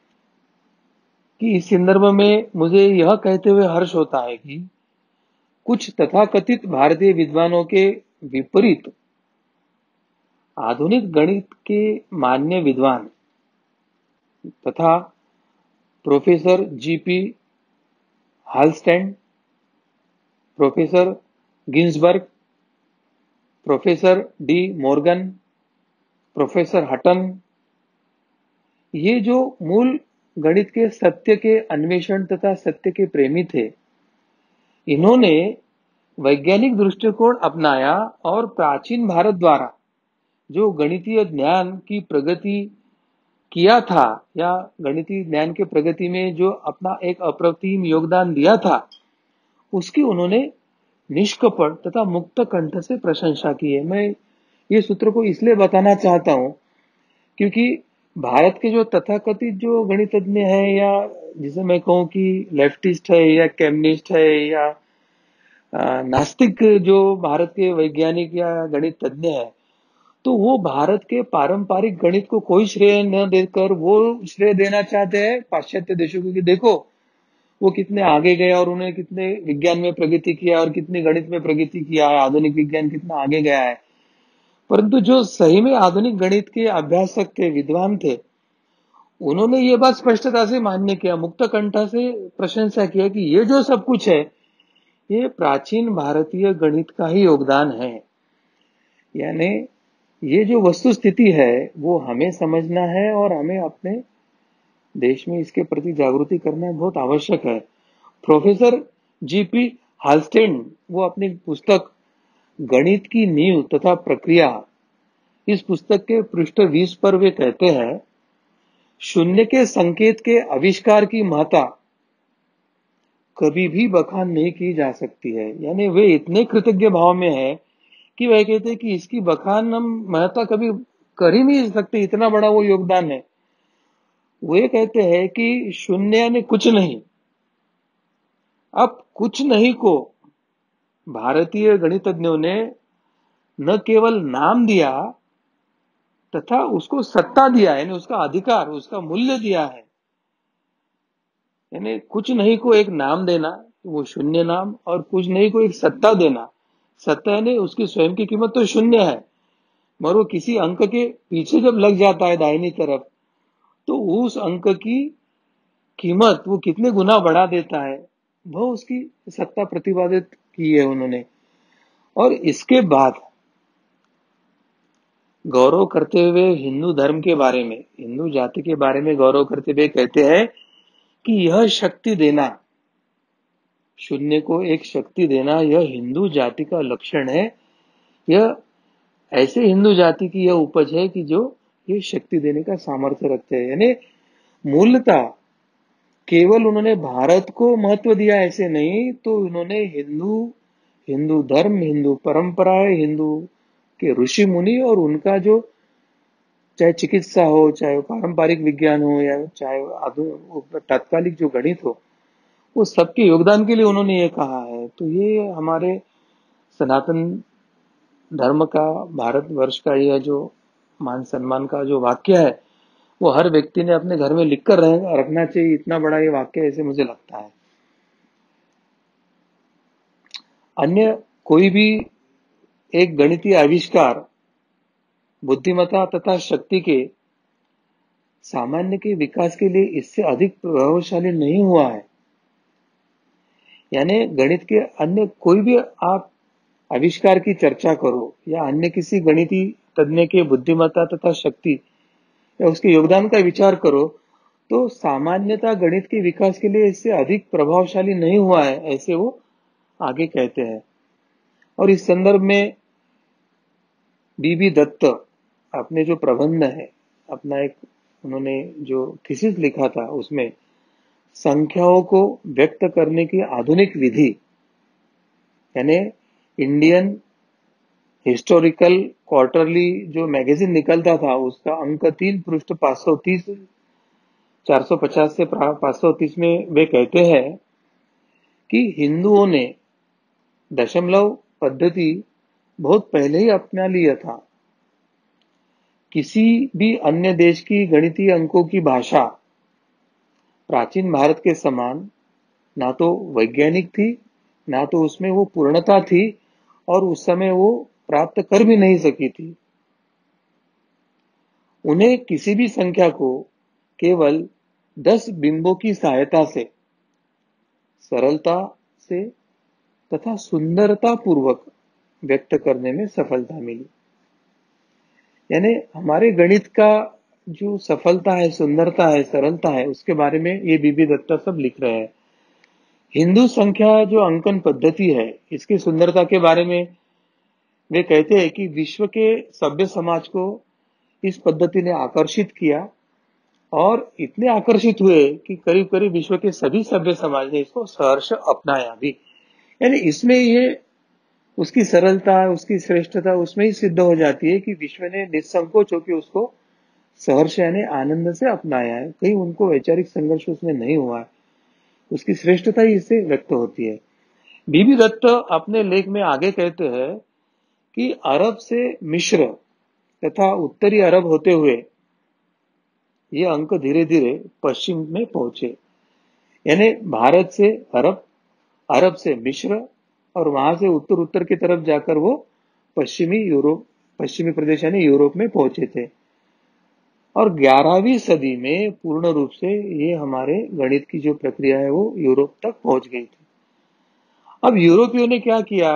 कि इस संदर्भ में मुझे यह कहते हुए हर्ष होता है कि कुछ तथाकथित भारतीय विद्वानों के विपरीत आधुनिक गणित के मान्य विद्वान तथा professor G P Halstead, professor Ginsburg, professor De Morgan, professor Hutton, ये जो मूल गणित के सत्य के अन्वेषण तथा सत्य के प्रेमी थे, इन्होंने वैज्ञानिक दृष्टिकोण अपनाया और प्राचीन भारत द्वारा जो गणितीय ज्ञान की प्रगति किया था, या गणितीय ज्ञान के प्रगति में जो अपना एक अप्रतिम योगदान दिया था, उसकी उन्होंने निष्कपट तथा मुक्त कंठ से प्रशंसा की है। मैं ये सूत्र को इसलिए बताना चाहता हूं क्योंकि भारत के जो तथाकथित जो गणितज्ञ है, या जिसे मैं कहूं कि लेफ्टिस्ट है या केमनिस्ट है या नास्तिक जो भारत के वैज्ञानिक या गणित तज्ञ है, तो वो भारत के पारंपरिक गणित को कोई श्रेय न देकर वो श्रेय देना चाहते हैं पाश्चात्य देशों को कि देखो वो कितने आगे गए और उन्होंने कितने विज्ञान में प्रगति किया और कितनी गणित में प्रगति किया है, आधुनिक विज्ञान कितना आगे गया है। परंतु जो सही में आधुनिक गणित के अभ्यासक थे, विद्वान थे, उन्होंने ये बात स्पष्टता से मान्य किया, मुक्त कंठा से प्रशंसा किया कि ये जो सब कुछ है, ये प्राचीन भारतीय गणित का ही योगदान है। यानी ये जो वस्तु स्थिति है वो हमें समझना है और हमें अपने देश में इसके प्रति जागृति करना बहुत आवश्यक है। प्रोफेसर जीपी हालस्टेन, वो अपनी पुस्तक गणित की नींव तथा प्रक्रिया, इस पुस्तक के पृष्ठ 20 पर वे कहते हैं, शून्य के संकेत के आविष्कार की महत्ता कभी भी बखान नहीं की जा सकती है। यानी वे इतने कृतज्ञ भाव में है कि वह कहते हैं कि इसकी बखान हम महत्ता कभी कर ही नहीं सकते, इतना बड़ा वो योगदान है। वे कहते हैं कि शून्य यानी कुछ नहीं। अब कुछ नहीं को भारतीय गणितज्ञों ने न केवल नाम दिया तथा उसको सत्ता दिया, यानी उसका अधिकार, उसका मूल्य दिया है। यानी कुछ नहीं को एक नाम देना, वो शून्य नाम, और कुछ नहीं को एक सत्ता देना। सत्ता यानी उसकी स्वयं की कीमत तो शून्य है, मगर वो किसी अंक के पीछे जब लग जाता है दाहिनी तरफ, तो उस अंक की कीमत वो कितने गुना बढ़ा देता है, वो उसकी सत्ता प्रतिपादित की है उन्होंने। और इसके बाद गौरव करते हुए हिंदू धर्म के बारे में, हिंदू जाति के बारे में गौरव करते हुए कहते हैं कि यह शक्ति देना, शून्य को एक शक्ति देना, यह हिंदू जाति का लक्षण है। यह ऐसे हिंदू जाति की यह उपज है कि जो ये शक्ति देने का सामर्थ्य रखते हैं। यानी मूलतः केवल उन्होंने भारत को महत्व दिया ऐसे नहीं, तो उन्होंने हिंदू धर्म, हिंदू परंपराएं, हिंदू के ऋषि मुनि और उनका जो, चाहे चिकित्सा हो, चाहे पारंपरिक विज्ञान हो, या चाहे तात्कालिक जो गणित हो, वो सबके योगदान के लिए उन्होंने ये कहा है। तो ये हमारे सनातन धर्म का, भारतवर्ष का यह जो मान सम्मान का जो वाक्य है, वो हर व्यक्ति ने अपने घर में लिखकर रखना चाहिए। इतना बड़ा ये वाक्य है, ऐसे मुझे लगता है। अन्य कोई भी एक गणितीय आविष्कार बुद्धिमत्ता तथा शक्ति के सामान्य के विकास के लिए इससे अधिक प्रभावशाली नहीं हुआ है। यानी गणित के अन्य कोई भी आप आविष्कार की चर्चा करो, या अन्य किसी गणितीय तज्ञ के बुद्धिमत्ता तथा शक्ति या उसके योगदान का विचार करो, तो सामान्यता गणित के विकास के लिए इससे अधिक प्रभावशाली नहीं हुआ है, ऐसे वो आगे कहते हैं। और इस संदर्भ में बीबी दत्त, अपने जो प्रबंध है, अपना एक उन्होंने जो थीसिस लिखा था, उसमें संख्याओं को व्यक्त करने की आधुनिक विधि, यानी इंडियन हिस्टोरिकल क्वार्टरली जो मैगजीन निकलता था, उसका अंक 3 पृष्ठ 530 450 से 530 में वे कहते हैं कि हिंदुओं ने दशमलव पद्धति बहुत पहले ही अपना लिया था। किसी भी अन्य देश की गणितीय अंकों की भाषा प्राचीन भारत के समान ना तो वैज्ञानिक थी, ना तो उसमें वो पूर्णता थी, और उस समय वो प्राप्त कर भी नहीं सकी थी। उन्हें किसी भी संख्या को केवल 10 बिंबों की सहायता से सरलता से तथा सुंदरता पूर्वक व्यक्त करने में सफलता मिली। यानी हमारे गणित का जो सफलता है, सुंदरता है, सरलता है, उसके बारे में ये बीबी दत्ता सब लिख रहे हैं। हिंदू संख्या जो अंकन पद्धति है, इसकी सुंदरता के बारे में वे कहते हैं कि विश्व के सभ्य समाज को इस पद्धति ने आकर्षित किया, और इतने आकर्षित हुए कि करीब करीब विश्व के सभी सभ्य समाज ने इसको सहर्ष अपनाया भी। यानी इसमें ये उसकी सरलता, उसकी श्रेष्ठता उसमें ही सिद्ध हो जाती है कि विश्व ने निसंकोच होकर उसको सहर्ष यानी आनंद से अपनाया है। कहीं उनको वैचारिक संघर्ष उसमें नहीं हुआ है। उसकी श्रेष्ठता ही इससे व्यक्त होती है। बीबी दत्त अपने लेख में आगे कहते हैं कि अरब से मिस्र तथा उत्तरी अरब होते हुए ये अंक धीरे धीरे पश्चिम में पहुंचे। यानी भारत से अरब, अरब से मिस्र, और वहां से उत्तर उत्तर की तरफ जाकर वो पश्चिमी प्रदेश यानी यूरोप में पहुंचे थे। और 11वीं सदी में पूर्ण रूप से ये हमारे गणित की जो प्रक्रिया है वो यूरोप तक पहुंच गई थी। अब यूरोपियों ने क्या किया,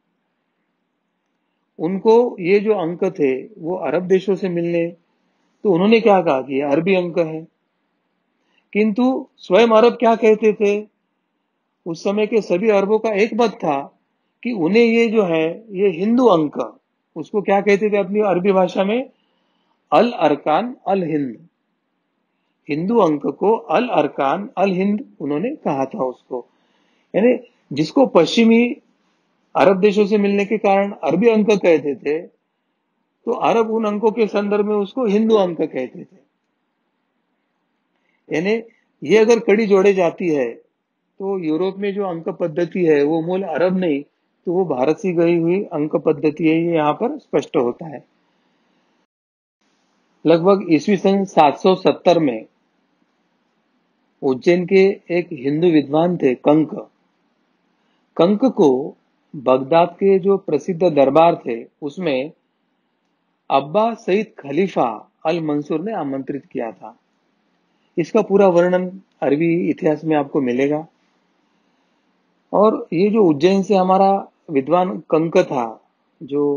उनको ये जो अंक थे वो अरब देशों से मिलने, तो उन्होंने क्या कहा कि ये अरबी अंक है। किंतु स्वयं अरब क्या कहते थे, उस समय के सभी अरबों का एक मत था कि उन्हें ये जो है ये हिंदू अंक, उसको क्या कहते थे अपनी अरबी भाषा में, अल अरकान अल हिंद। हिंदू अंक को अल अरकान अल हिंद उन्होंने कहा था उसको। यानी जिसको पश्चिमी अरब देशों से मिलने के कारण अरबी अंक कहते थे, तो अरब उन अंकों के संदर्भ में उसको हिंदू अंक कहते थे। यानी ये अगर कड़ी जोड़े जाती है तो यूरोप में जो अंक पद्धति है वो मूल अरब नहीं, तो वो भारत से गई हुई अंक पद्धति है, ये यहाँ पर स्पष्ट होता है। लगभग ईस्वी सन 770 में उज्जैन के एक हिंदू विद्वान थे कंक। कंक को बगदाद के जो प्रसिद्ध दरबार थे उसमें अब्बा सईद खलीफा अल मंसूर ने आमंत्रित किया था। इसका पूरा वर्णन अरबी इतिहास में आपको मिलेगा। और ये जो उज्जैन से हमारा विद्वान कंक था, जो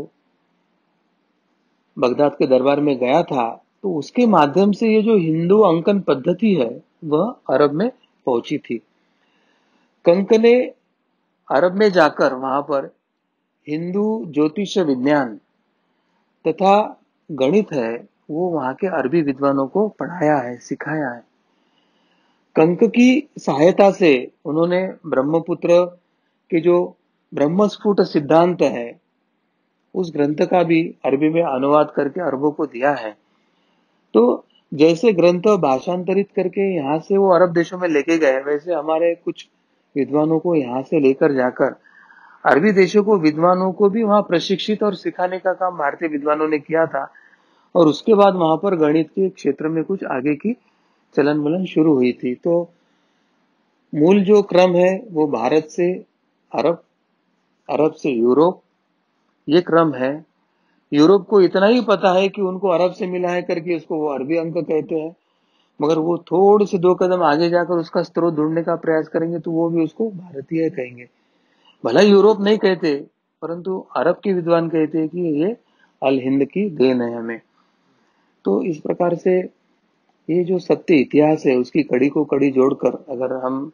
बगदाद के दरबार में गया था, तो उसके माध्यम से ये जो हिंदू अंकन पद्धति है वह अरब में पहुंची थी। कंक ने अरब में जाकर वहां पर हिंदू ज्योतिष विज्ञान तथा गणित है वो वहां के अरबी विद्वानों को पढ़ाया है, सिखाया है। कंक की सहायता से उन्होंने ब्रह्मपुत्र के जो ब्रह्मस्फुट सिद्धांत है उस ग्रंथ का भी अरबी में अनुवाद करके अरबों को दिया है। तो जैसे ग्रंथ भाषांतरित करके यहाँ से वो अरब देशों में लेके गए, वैसे हमारे कुछ विद्वानों को यहाँ से लेकर जाकर अरबी देशों को विद्वानों को भी वहां प्रशिक्षित और सिखाने का काम भारतीय विद्वानों ने किया था। और उसके बाद वहां पर गणित के क्षेत्र में कुछ आगे की चलन वलन शुरू हुई थी। तो मूल जो क्रम है वो भारत से अरब, अरब से यूरोप, ये क्रम है। यूरोप को इतना ही पता है कि उनको अरब से मिला है करके इसको वो अरबी अंक कहते हैं, मगर वो थोड़े से 2 कदम आगे जाकर उसका स्रोत ढूंढने का प्रयास करेंगे तो वो भी उसको भारतीय कहेंगे। भला यूरोप नहीं कहते, परंतु अरब के विद्वान कहते हैं कि ये अल हिंद की देन है हमें। तो इस प्रकार से ये जो सत्य इतिहास है उसकी कड़ी को कड़ी जोड़कर अगर हम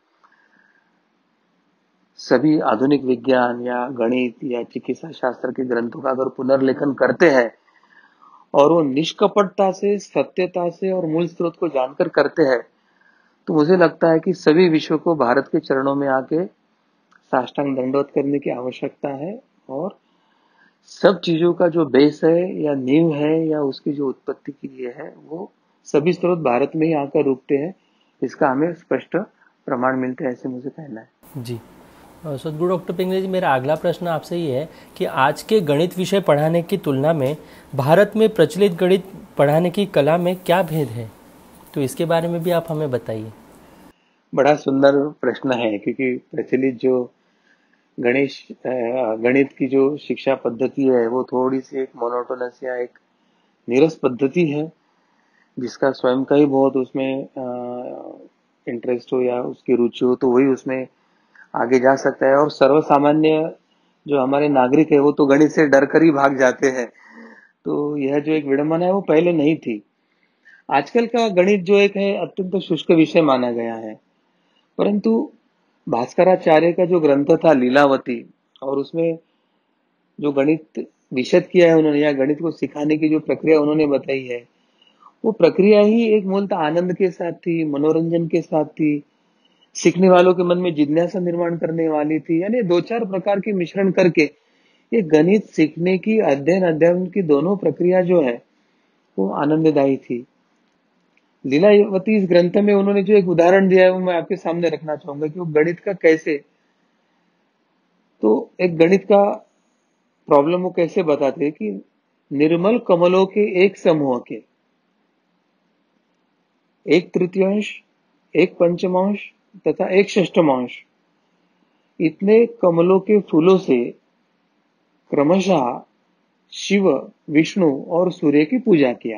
सभी आधुनिक विज्ञान या गणित या चिकित्सा शास्त्र के ग्रंथों का अगर पुनर्लेखन करते हैं और वो निष्कपटता से, सत्यता से और मूल स्रोत को जानकर करते हैं, तो मुझे लगता है कि सभी विश्व को भारत के चरणों में आके साष्टांग दंडवत करने की आवश्यकता है। और सब चीजों का जो बेस है या नींव है या उसकी जो उत्पत्ति की लिए है, वो सभी स्रोत भारत में ही आकर रुकते हैं। इसका हमें स्पष्ट प्रमाण मिलते हैं, ऐसे मुझे कहना है। जी। सदगुरु डॉक्टर पिंगले जी, मेरा अगला प्रश्न आपसे ये है कि आज के गणित विषय पढ़ाने की तुलना में भारत में प्रचलित गणित पढ़ाने की कला में क्या भेद है? तो इसके बारे में भी आप हमें बताइए। बड़ा सुंदर प्रश्न है, क्योंकि प्रचलित जो गणित की जो शिक्षा पद्धति है वो थोड़ी सी एक मोनोटोनस या एक नीरस पद्धति है, जिसका स्वयं का ही बहुत उसमें इंटरेस्ट हो या उसकी रुचि हो तो वही उसमें आगे जा सकता है। और सर्वसामान्य जो हमारे नागरिक है वो तो गणित से डर कर ही भाग जाते हैं। तो यह जो एक विडंबना है वो पहले नहीं थी। आजकल का गणित जो एक है अत्यंत शुष्क विषय माना गया है, परंतु भास्कराचार्य का जो ग्रंथ था लीलावती, और उसमें जो गणित विशद किया है उन्होंने या गणित को सिखाने की जो प्रक्रिया उन्होंने बताई है, वो प्रक्रिया ही एक मूलतः आनंद के साथ थी, मनोरंजन के साथ थी, सीखने वालों के मन में जिज्ञासा निर्माण करने वाली थी। यानी दो चार प्रकार के मिश्रण करके ये गणित सीखने की, अध्ययन की दोनों प्रक्रिया जो है वो आनंददायी थी। लीलावती इस ग्रंथ में उन्होंने जो एक उदाहरण दिया है वो मैं आपके सामने रखना चाहूंगा कि वो गणित का कैसे, तो एक गणित का प्रॉब्लम वो कैसे बताते हैं कि निर्मल कमलों के एक समूह के एक तृतीयांश, एक पंचमांश तथा एक षष्ठमांश, इतने कमलों के फूलों से क्रमशः शिव, विष्णु और सूर्य की पूजा किया।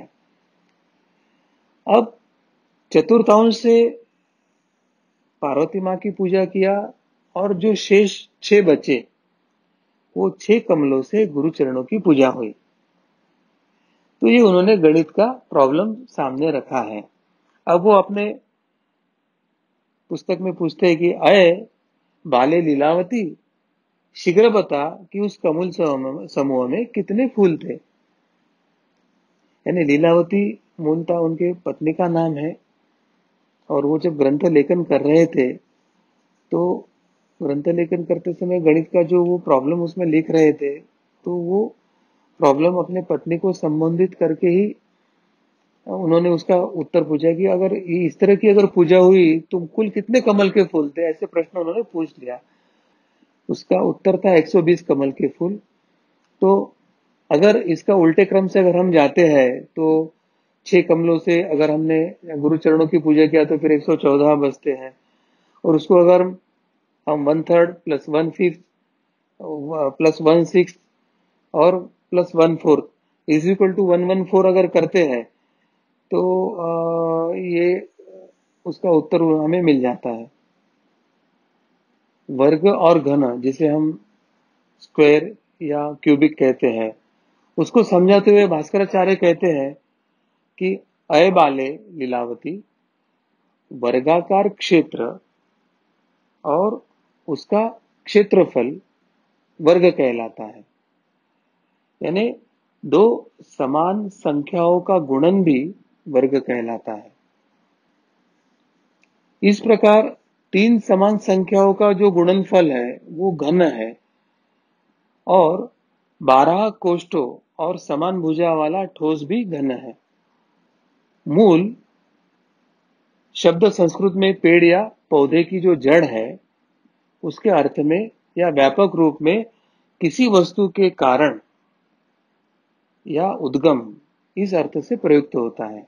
अब चतुर्थांश से पार्वती माँ की पूजा किया, और जो शेष 6 बचे वो 6 कमलों से गुरु चरणों की पूजा हुई। तो ये उन्होंने गणित का प्रॉब्लम सामने रखा है। अब वो अपने पुस्तक में पूछते हैं कि अय बाले लीलावती, शीघ्र बता कि उस कमल समूह में कितने फूल थे। यानी लीलावती मूलतः उनके पत्नी का नाम है, और वो जब ग्रंथ लेखन कर रहे थे तो ग्रंथ लेखन करते समय गणित का जो वो प्रॉब्लम उसमें लिख रहे थे, तो वो प्रॉब्लम अपने पत्नी को संबोधित करके ही उन्होंने उसका उत्तर पूछा कि अगर इस तरह की अगर पूजा हुई तो कुल कितने कमल के फूल थे, ऐसे प्रश्न उन्होंने पूछ लिया। उसका उत्तर था 120 कमल के फूल। तो अगर इसका उल्टे क्रम से अगर हम जाते हैं तो 6 कमलों से अगर हमने गुरु चरणों की पूजा किया तो फिर 114 बचते हैं, और उसको अगर हम 1/3 प्लस 1/5 प्लस 1/6 और प्लस 1/4 इज इक्वल टू 114 अगर करते हैं तो ये उसका उत्तर हमें मिल जाता है। वर्ग और घन, जिसे हम स्क्वायर या क्यूबिक कहते हैं, उसको समझाते हुए भास्कराचार्य कहते हैं कि अय बाले लीलावती, वर्गाकार क्षेत्र और उसका क्षेत्रफल वर्ग कहलाता है। यानी दो समान संख्याओं का गुणन भी वर्ग कहलाता है। इस प्रकार 3 समान संख्याओं का जो गुणनफल है वो घन है, और 12 कोष्ठों और समान भुजा वाला ठोस भी घन है। मूल शब्द संस्कृत में पेड़ या पौधे की जो जड़ है उसके अर्थ में या व्यापक रूप में किसी वस्तु के कारण या उद्गम, इस अर्थ से प्रयुक्त होता है।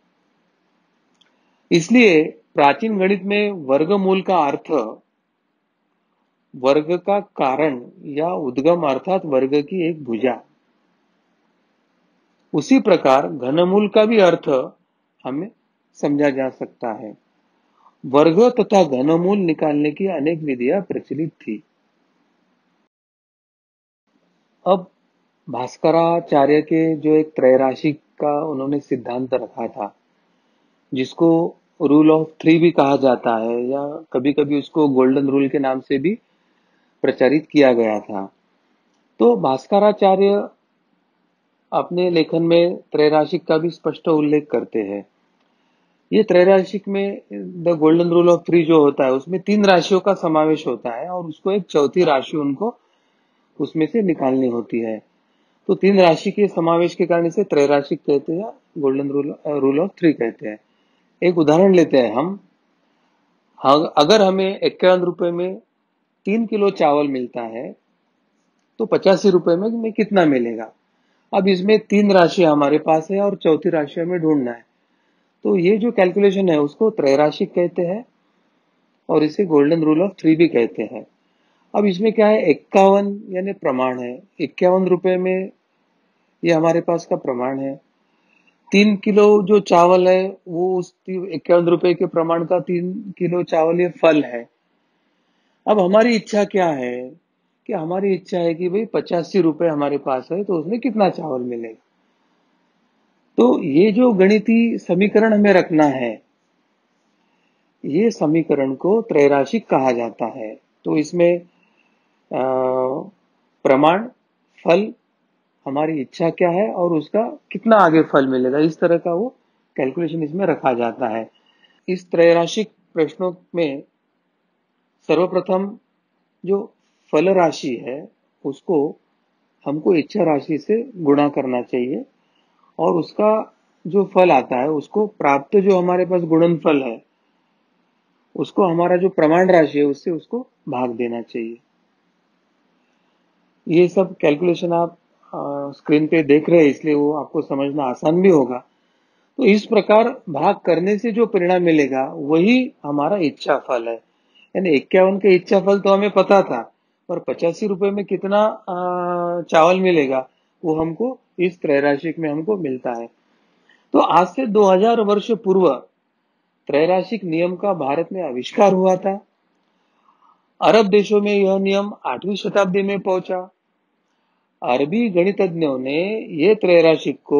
इसलिए प्राचीन गणित में वर्गमूल का अर्थ वर्ग का कारण या उद्गम अर्थात वर्ग की एक भुजा। उसी प्रकार घनमूल का भी अर्थ हमें समझा जा सकता है। वर्ग तथा घनमूल निकालने की अनेक विधियां प्रचलित थी। अब भास्कराचार्य के जो एक त्रैराशि का उन्होंने सिद्धांत रखा था, जिसको रूल ऑफ 3 भी कहा जाता है या कभी कभी उसको गोल्डन रूल के नाम से भी प्रचारित किया गया था। तो भास्कराचार्य अपने लेखन में त्रैराशिक का भी स्पष्ट उल्लेख करते हैं। ये त्रैराशिक में the golden rule of three जो होता है उसमें 3 राशियों का समावेश होता है और उसको एक चौथी राशि उनको उसमें से निकालनी होती है। तो 3 राशि के समावेश के कारण इसे त्रैराशिक कहते हैं, गोल्डन रूल ऑफ थ्री कहते हैं। एक उदाहरण लेते हैं हम। अगर हमें 51 रुपए में 3 किलो चावल मिलता है तो 85 रुपए में कितना मिलेगा। अब इसमें 3 राशि हमारे पास है और चौथी राशि हमें ढूंढना है। तो ये जो कैलकुलेशन है उसको त्रैराशिक कहते हैं और इसे गोल्डन रूल ऑफ थ्री भी कहते हैं। अब इसमें क्या है, 51 यानी प्रमाण है। 51 रुपए में ये हमारे पास का प्रमाण है। 3 किलो जो चावल है वो उस 51 रुपए के प्रमाण का 3 किलो चावल ये फल है। अब हमारी इच्छा क्या है कि हमारी इच्छा है कि भाई 85 रुपए हमारे पास है तो उसमें कितना चावल मिलेगा। तो ये जो गणितीय समीकरण हमें रखना है, ये समीकरण को त्रैराशिक कहा जाता है। तो इसमें प्रमाण, फल, हमारी इच्छा क्या है और उसका कितना आगे फल मिलेगा, इस तरह का वो कैलकुलेशन इसमें रखा जाता है। इस त्रैराशिक प्रश्नों में सर्वप्रथम जो फल राशि है उसको हमको इच्छा राशि से गुणा करना चाहिए और उसका जो फल आता है उसको प्राप्त जो हमारे पास गुणनफल है उसको हमारा जो प्रमाण राशि है उससे उसको भाग देना चाहिए। ये सब कैलकुलेशन आप स्क्रीन पे देख रहे हैं इसलिए वो आपको समझना आसान भी होगा। तो इस प्रकार भाग करने से जो परिणाम मिलेगा वही हमारा इच्छा फल है। यानी 51 के इच्छा फल तो हमें पता था, पर 85 रुपए में कितना चावल मिलेगा वो हमको इस त्रैराशिक में हमको मिलता है। तो आज से 2000 वर्ष पूर्व त्रैराशिक नियम का भारत में आविष्कार हुआ था। अरब देशों में यह नियम 8वीं शताब्दी में पहुंचा। अरबी गणितज्ञों ने ये त्रैराशिक को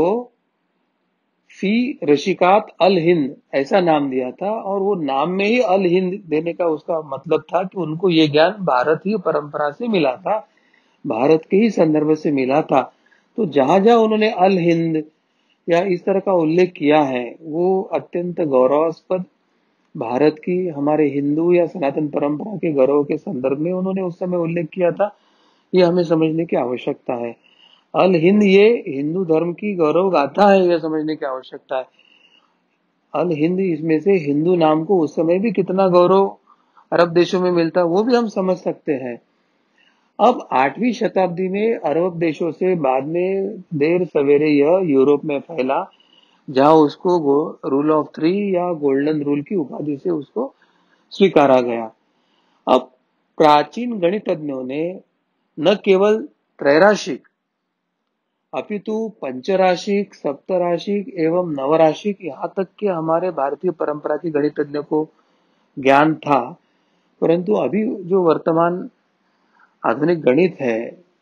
फी रशिकात अल हिंद ऐसा नाम दिया था और वो नाम में ही अल हिंद देने का उसका मतलब था कि उनको ये ज्ञान भारतीय परंपरा से मिला था, भारत के ही संदर्भ से मिला था। तो जहां जहां उन्होंने अल हिंद या इस तरह का उल्लेख किया है वो अत्यंत गौरवास्पद भारत की, हमारे हिंदू या सनातन परंपरा के गौरव के संदर्भ में उन्होंने उस समय उल्लेख किया था। ये हमें समझने की आवश्यकता है। अल हिंद ये हिंदू धर्म की गौरव गाथा है, यह समझने की आवश्यकता है। अल हिंद इसमें से हिंदू नाम को उस समय भी कितना गौरव अरब देशों में मिलता वो भी हम समझ सकते हैं। अब 8वीं शताब्दी में अरब देशों से बाद में देर सवेरे यह यूरोप में फैला, जहां उसको रूल ऑफ थ्री या गोल्डन रूल की उपाधि से उसको स्वीकारा गया। अब प्राचीन गणितज्ञों ने न केवल त्रैराशिक अपितु पंचराशिक, सप्तराशिक एवं नवराशिक, यहाँ तक कि हमारे भारतीय परंपरा के गणितज्ञों को ज्ञान था, परंतु अभी जो वर्तमान आधुनिक गणित है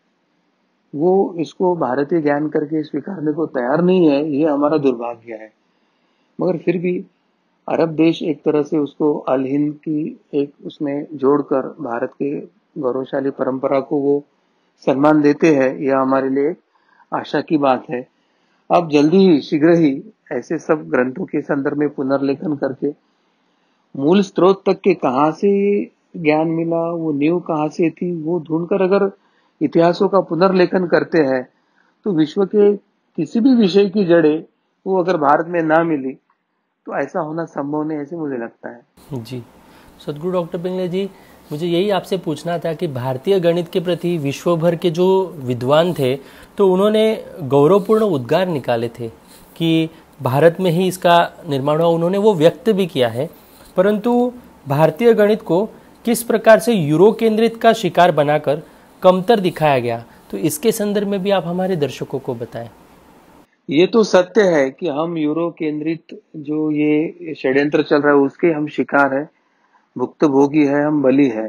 वो इसको भारतीय ज्ञान करके स्वीकारने को तैयार नहीं है। ये हमारा दुर्भाग्य है। मगर फिर भी अरब देश एक तरह से उसको अल हिंद की एक उसमें जोड़कर भारत के गौरवशाली परंपरा को वो सम्मान देते हैं, यह हमारे लिए एक आशा की बात है। अब जल्दी ही, शीघ्र ही ऐसे सब ग्रंथों के संदर्भ में पुनर्लेखन करके मूल स्रोत तक के कहाँ से ज्ञान मिला, वो नींव कहाँ से थी, वो ढूंढकर अगर इतिहासों का पुनर्लेखन करते हैं तो विश्व के किसी भी विषय की जड़ें वो अगर भारत में ना मिली तो ऐसा होना संभव नहीं, ऐसे मुझे लगता है। जी, सदगुरु डॉक्टर पिंगले जी, मुझे यही आपसे पूछना था कि भारतीय गणित के प्रति विश्व भर के जो विद्वान थे तो उन्होंने गौरवपूर्ण उद्गार निकाले थे कि भारत में ही इसका निर्माण हुआ, उन्होंने वो व्यक्त भी किया है। परंतु भारतीय गणित को किस प्रकार से यूरो केंद्रित का शिकार बनाकर कमतर दिखाया गया, तो इसके संदर्भ में भी आप हमारे दर्शकों को बताएं। ये तो सत्य है कि हम यूरो केंद्रित जो ये षड्यंत्र चल रहा है उसके हम शिकार है, भुक्तभोगी है, हम बली है।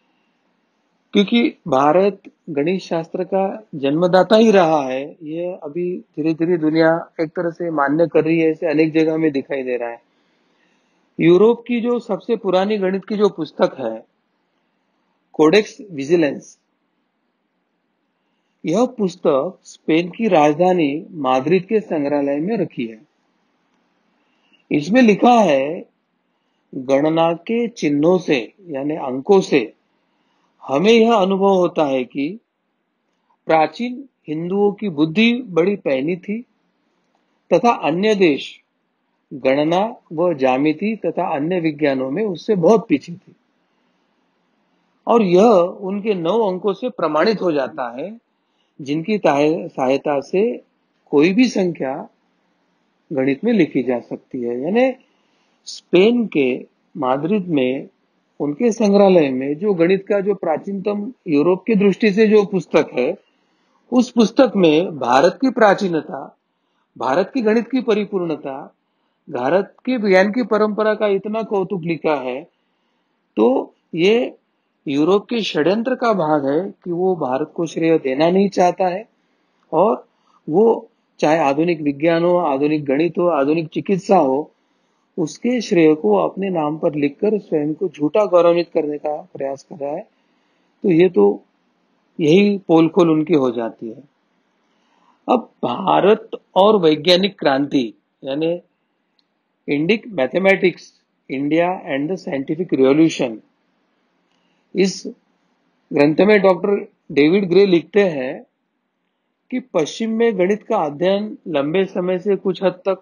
क्योंकि भारत गणित शास्त्र का जन्मदाता ही रहा है, ये अभी धीरे धीरे दुनिया एक तरह से मान्य कर रही है, ऐसे अनेक जगह में दिखाई दे रहा है। यूरोप की जो सबसे पुरानी गणित की जो पुस्तक है कोडेक्स विजिलेंस, यह पुस्तक स्पेन की राजधानी माद्रिद के संग्रहालय में रखी है। इसमें लिखा है, गणना के चिन्हों से यानी अंकों से हमें यह अनुभव होता है कि प्राचीन हिंदुओं की बुद्धि बड़ी पैनी थी तथा अन्य देश गणना व ज्यामिति तथा अन्य विज्ञानों में उससे बहुत पीछे थी। और यह उनके 9 अंकों से प्रमाणित हो जाता है, जिनकी सहायता से कोई भी संख्या गणित में लिखी जा सकती है। यानी स्पेन के माद्रिद में उनके संग्रहालय में जो गणित का जो प्राचीनतम यूरोप की दृष्टि से जो पुस्तक है, उस पुस्तक में भारत की प्राचीनता, भारत की गणित की परिपूर्णता, भारत के विज्ञान की परंपरा का इतना कौतुक लिखा है। तो ये यूरोप के षड्यंत्र का भाग है कि वो भारत को श्रेय देना नहीं चाहता है, और वो चाहे आधुनिक विज्ञान हो, आधुनिक गणित हो, आधुनिक चिकित्सा हो, उसके श्रेय को अपने नाम पर लिखकर स्वयं को झूठा गौरवान्वित करने का प्रयास कर रहा है। तो ये तो यही पोल खोल उनकी हो जाती है। अब भारत और वैज्ञानिक क्रांति यानी Indic mathematics, India and the scientific revolution, इस ग्रंथ में डॉक्टर डेविड ग्रे लिखते हैं कि पश्चिम में गणित का अध्ययन लंबे समय से कुछ हद तक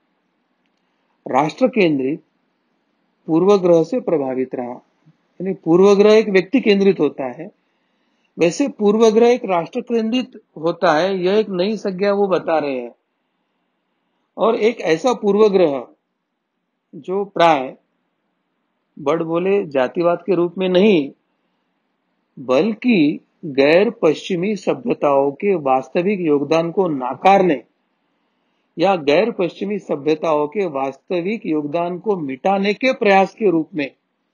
राष्ट्र केंद्रित पूर्वग्रह से प्रभावित रहा। यानी पूर्वग्रह एक व्यक्ति केंद्रित होता है, वैसे पूर्वग्रह एक राष्ट्र केंद्रित होता है। यह एक नई संज्ञा वो बता रहे हैं। और एक ऐसा पूर्वग्रह जो प्राय बड़ बोले जातिवाद के रूप में नहीं, बल्कि गैर पश्चिमी सभ्यताओं के वास्तविक योगदान को नाकारने या गैर पश्चिमी सभ्यताओं के वास्तविक योगदान को मिटाने के प्रयास के रूप में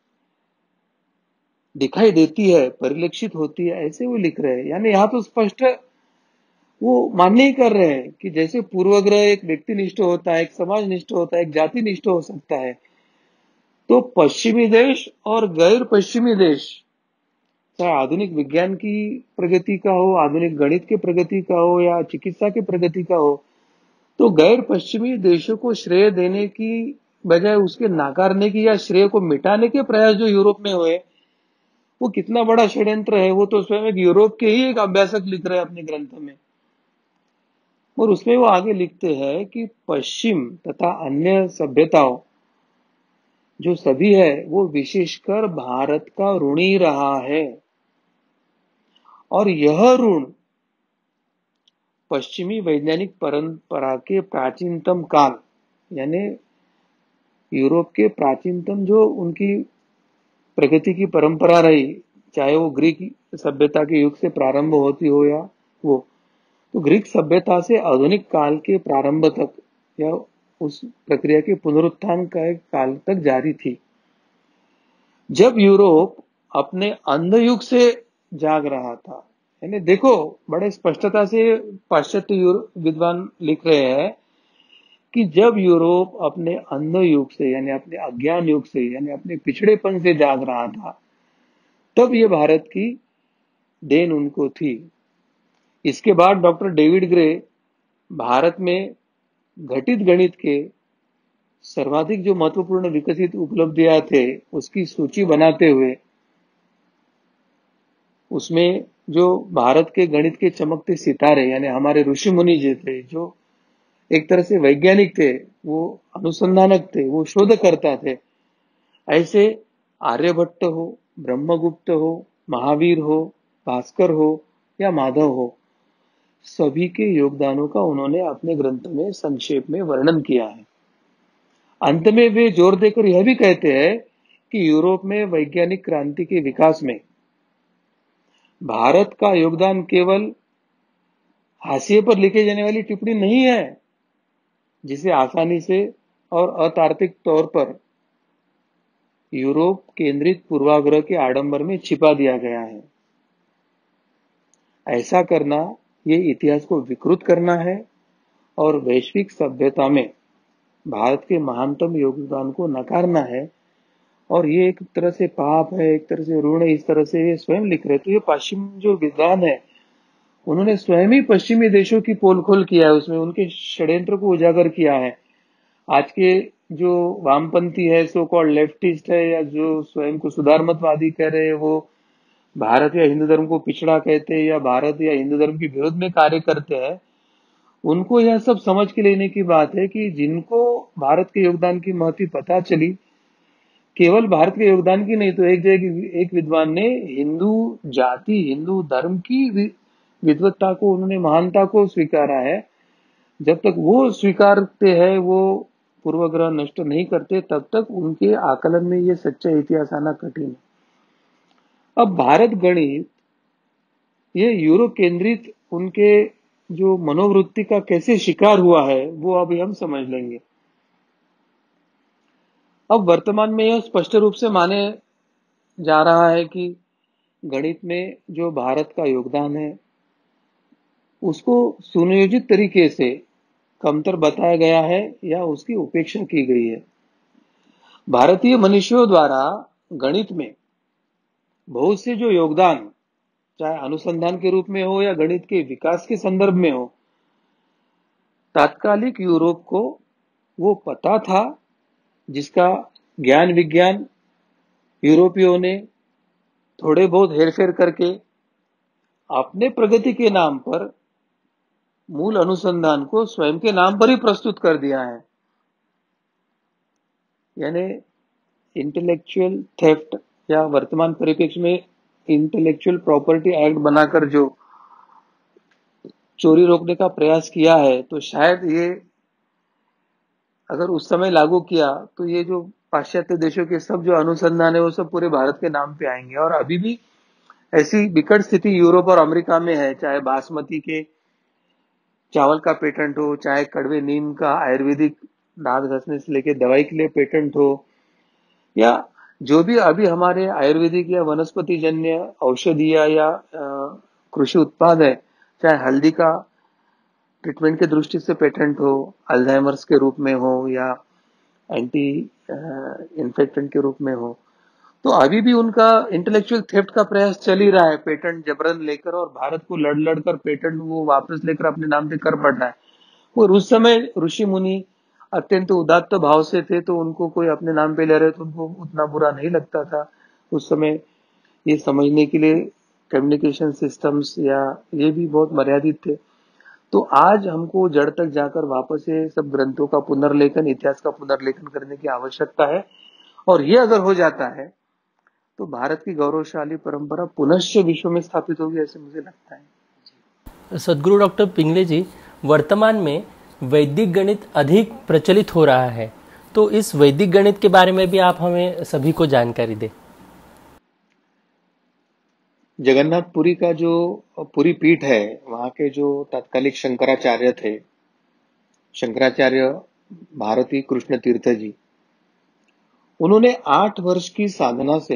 दिखाई देती है, परिलक्षित होती है, ऐसे वो लिख रहे हैं। यानी यहां तो स्पष्ट वो मान्य ही कर रहे हैं कि जैसे पूर्वग्रह एक व्यक्तिनिष्ठ होता है, एक समाजनिष्ठ होता है, एक जातिनिष्ठ हो सकता है, तो पश्चिमी देश और गैर पश्चिमी देश, चाहे आधुनिक विज्ञान की प्रगति का हो, आधुनिक गणित की प्रगति का हो या चिकित्सा की प्रगति का हो, तो गैर पश्चिमी देशों को श्रेय देने की बजाय उसके नाकारने की या श्रेय को मिटाने के प्रयास जो यूरोप में हुए, वो कितना बड़ा षड्यंत्र है, वो तो स्वयं एक यूरोप के ही एक अभ्यासक लिख रहे हैं अपने ग्रंथ में। और उसमें वो आगे लिखते हैं कि पश्चिम तथा अन्य सभ्यताओं जो सभी है, वो विशेषकर भारत का ऋणी रहा है, और यह ऋण पश्चिमी वैज्ञानिक परंपरा के प्राचीनतम काल यानी यूरोप के प्राचीनतम जो उनकी प्रगति की परंपरा रही, चाहे वो ग्रीक सभ्यता के युग से प्रारंभ होती हो या वो, तो ग्रीक सभ्यता से आधुनिक काल के प्रारंभ तक या उस प्रक्रिया के पुनरुत्थान का एक काल तक जारी थी, जब यूरोप अपने अंध युग से जाग रहा था। यानी देखो, बड़े स्पष्टता से पाश्चात्य विद्वान लिख रहे हैं कि जब यूरोप अपने अंध युग से यानी अपने अज्ञान युग से यानी अपने पिछड़ेपन से जाग रहा था, तब ये भारत की देन उनको थी। इसके बाद डॉक्टर डेविड ग्रे भारत में घटित गणित के सर्वाधिक जो महत्वपूर्ण विकसित उपलब्धियां थे उसकी सूची बनाते हुए उसमें जो भारत के गणित के चमकते सितारे यानी हमारे ऋषि मुनि जी थे, जो एक तरह से वैज्ञानिक थे, वो अनुसंधानक थे, वो शोधकर्ता थे, ऐसे आर्यभट्ट हो, ब्रह्मगुप्त हो, महावीर हो, भास्कर हो या माधव हो, सभी के योगदानों का उन्होंने अपने ग्रंथ में संक्षेप में वर्णन किया है। अंत में वे जोर देकर यह भी कहते हैं कि यूरोप में वैज्ञानिक क्रांति के विकास में भारत का योगदान केवल हाशिए पर लिखे जाने वाली टिप्पणी नहीं है, जिसे आसानी से और अतार्किक तौर पर यूरोप केंद्रित पूर्वाग्रह के आडंबर में छिपा दिया गया है। ऐसा करना ये इतिहास को विकृत करना है और वैश्विक सभ्यता में भारत के महानतम योगदान को नकारना है, और ये एक तरह से पाप है, एक तरह से ऋण है, इस तरह से ये स्वयं लिख रहे। तो ये पश्चिम जो विद्वान है उन्होंने स्वयं ही पश्चिमी देशों की पोल खोल किया है, उसमें उनके षड्यंत्र को उजागर किया है। आज के जो वामपंथी है, सो कॉल्ड लेफ्टिस्ट है, या जो स्वयं को सुधारमतवादी कह रहे हैं, वो भारत या हिंदू धर्म को पिछड़ा कहते हैं या भारत या हिंदू धर्म के विरोध में कार्य करते हैं, उनको यह सब समझ के लेने की बात है कि जिनको भारत के योगदान की महत्व पता चली, केवल भारत के योगदान की नहीं, तो एक जगह एक विद्वान ने हिंदू जाति, हिंदू धर्म की विद्वत्ता को, उन्होंने महानता को स्वीकारा है। जब तक वो स्वीकारते हैं, वो पूर्वग्रह नष्ट नहीं करते, तब तक उनके आकलन में ये सच्चा इतिहास आना कठिन है। अब भारत गणित ये यूरोप केंद्रित उनके जो मनोवृत्ति का कैसे शिकार हुआ है, वो अभी हम समझ लेंगे। अब वर्तमान में यह स्पष्ट रूप से माने जा रहा है कि गणित में जो भारत का योगदान है, उसको सुनियोजित तरीके से कमतर बताया गया है या उसकी उपेक्षा की गई है। भारतीय मनुष्यों द्वारा गणित में बहुत से जो योगदान, चाहे अनुसंधान के रूप में हो या गणित के विकास के संदर्भ में हो, तात्कालिक यूरोप को वो पता था, जिसका ज्ञान विज्ञान यूरोपियों ने थोड़े बहुत हेरफेर करके अपने प्रगति के नाम पर मूल अनुसंधान को स्वयं के नाम पर ही प्रस्तुत कर दिया है। यानी इंटेलेक्चुअल थेफ्ट, या वर्तमान परिप्रेक्ष्य में इंटेलेक्चुअल प्रॉपर्टी एक्ट बनाकर जो चोरी रोकने का प्रयास किया है, तो शायद ये अगर उस समय लागू किया तो ये जो पाश्चात्य देशों के सब जो अनुसंधान है वो सब पूरे भारत के नाम पे आएंगे। और अभी भी ऐसी विकट स्थिति यूरोप और अमेरिका में है, चाहे बासमती के चावल का पेटेंट हो, चाहे कड़वे नीम का आयुर्वेदिक दांत घसने से लेके दवाई के लिए पेटेंट हो, या जो भी अभी हमारे आयुर्वेदिक या वनस्पति जन्य औषधिया या कृषि उत्पाद है, चाहे हल्दी का ट्रीटमेंट के दृष्टि से पेटेंट हो, अल्जाइमर्स के रूप में हो, या एंटी इन्फेक्टेंट के रूप में हो, तो अभी भी उनका इंटेलेक्चुअल थेफ्ट का प्रयास चल ही रहा है, पेटेंट जबरन लेकर, और भारत को लड़ लड़ कर पेटेंट वो वापस लेकर अपने नाम पे कर पड़ रहा है। और उस समय ऋषि मुनि अत्यंत उदात्त भाव से थे, तो उनको कोई अपने नाम पे ले रहे तो उनको उतना बुरा नहीं लगता था। उस समय ये समझने के लिए कम्युनिकेशन सिस्टम्स या ये भी बहुत मर्यादित थे। तो आज हमको जड़ तक जाकर वापस से सब ग्रंथों का पुनर्लेखन, इतिहास का पुनर्लेखन करने की आवश्यकता है। और ये अगर हो जाता है तो भारत की गौरवशाली परंपरा पुनश्च विश्व में स्थापित होगी, ऐसे मुझे लगता है। सदगुरु डॉक्टर पिंगले जी, वर्तमान में वैदिक गणित अधिक प्रचलित हो रहा है, तो इस वैदिक गणित के बारे में भी आप हमें सभी को जानकारी दें। जगन्नाथपुरी का जो पुरी पीठ है, वहां के जो तात्कालिक शंकराचार्य थे, शंकराचार्य भारती कृष्ण तीर्थ जी, उन्होंने 8 वर्ष की साधना से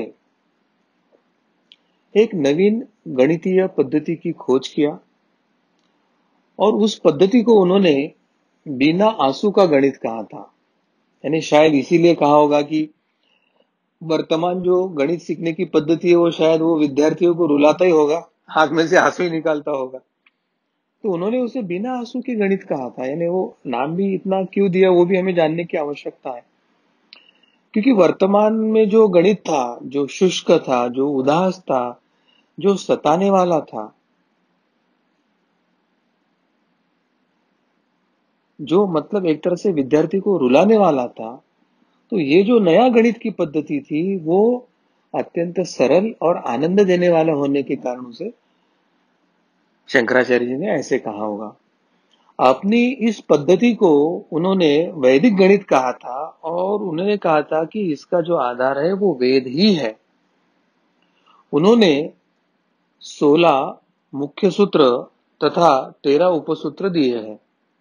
एक नवीन गणितीय पद्धति की खोज किया, और उस पद्धति को उन्होंने बिना आंसू का गणित कहा था। यानी शायद इसीलिए कहा होगा कि वर्तमान जो गणित सीखने की पद्धति है, वो शायद वो विद्यार्थियों को रुलाता ही होगा, आंख में से आंसू ही निकालता होगा। तो उन्होंने उसे बिना आंसू के गणित कहा था। यानी वो नाम भी इतना क्यों दिया, वो भी हमें जानने की आवश्यकता है। क्योंकि वर्तमान में जो गणित था, जो शुष्क था, जो उदास था, जो सताने वाला था, जो मतलब एक तरह से विद्यार्थी को रुलाने वाला था, तो ये जो नया गणित की पद्धति थी, वो अत्यंत सरल और आनंद देने वाला होने के कारण उसे शंकराचार्य जी ने ऐसे कहा होगा। अपनी इस पद्धति को उन्होंने वैदिक गणित कहा था, और उन्होंने कहा था कि इसका जो आधार है वो वेद ही है। उन्होंने 16 मुख्य सूत्र तथा 13 उपसूत्र दिए हैं,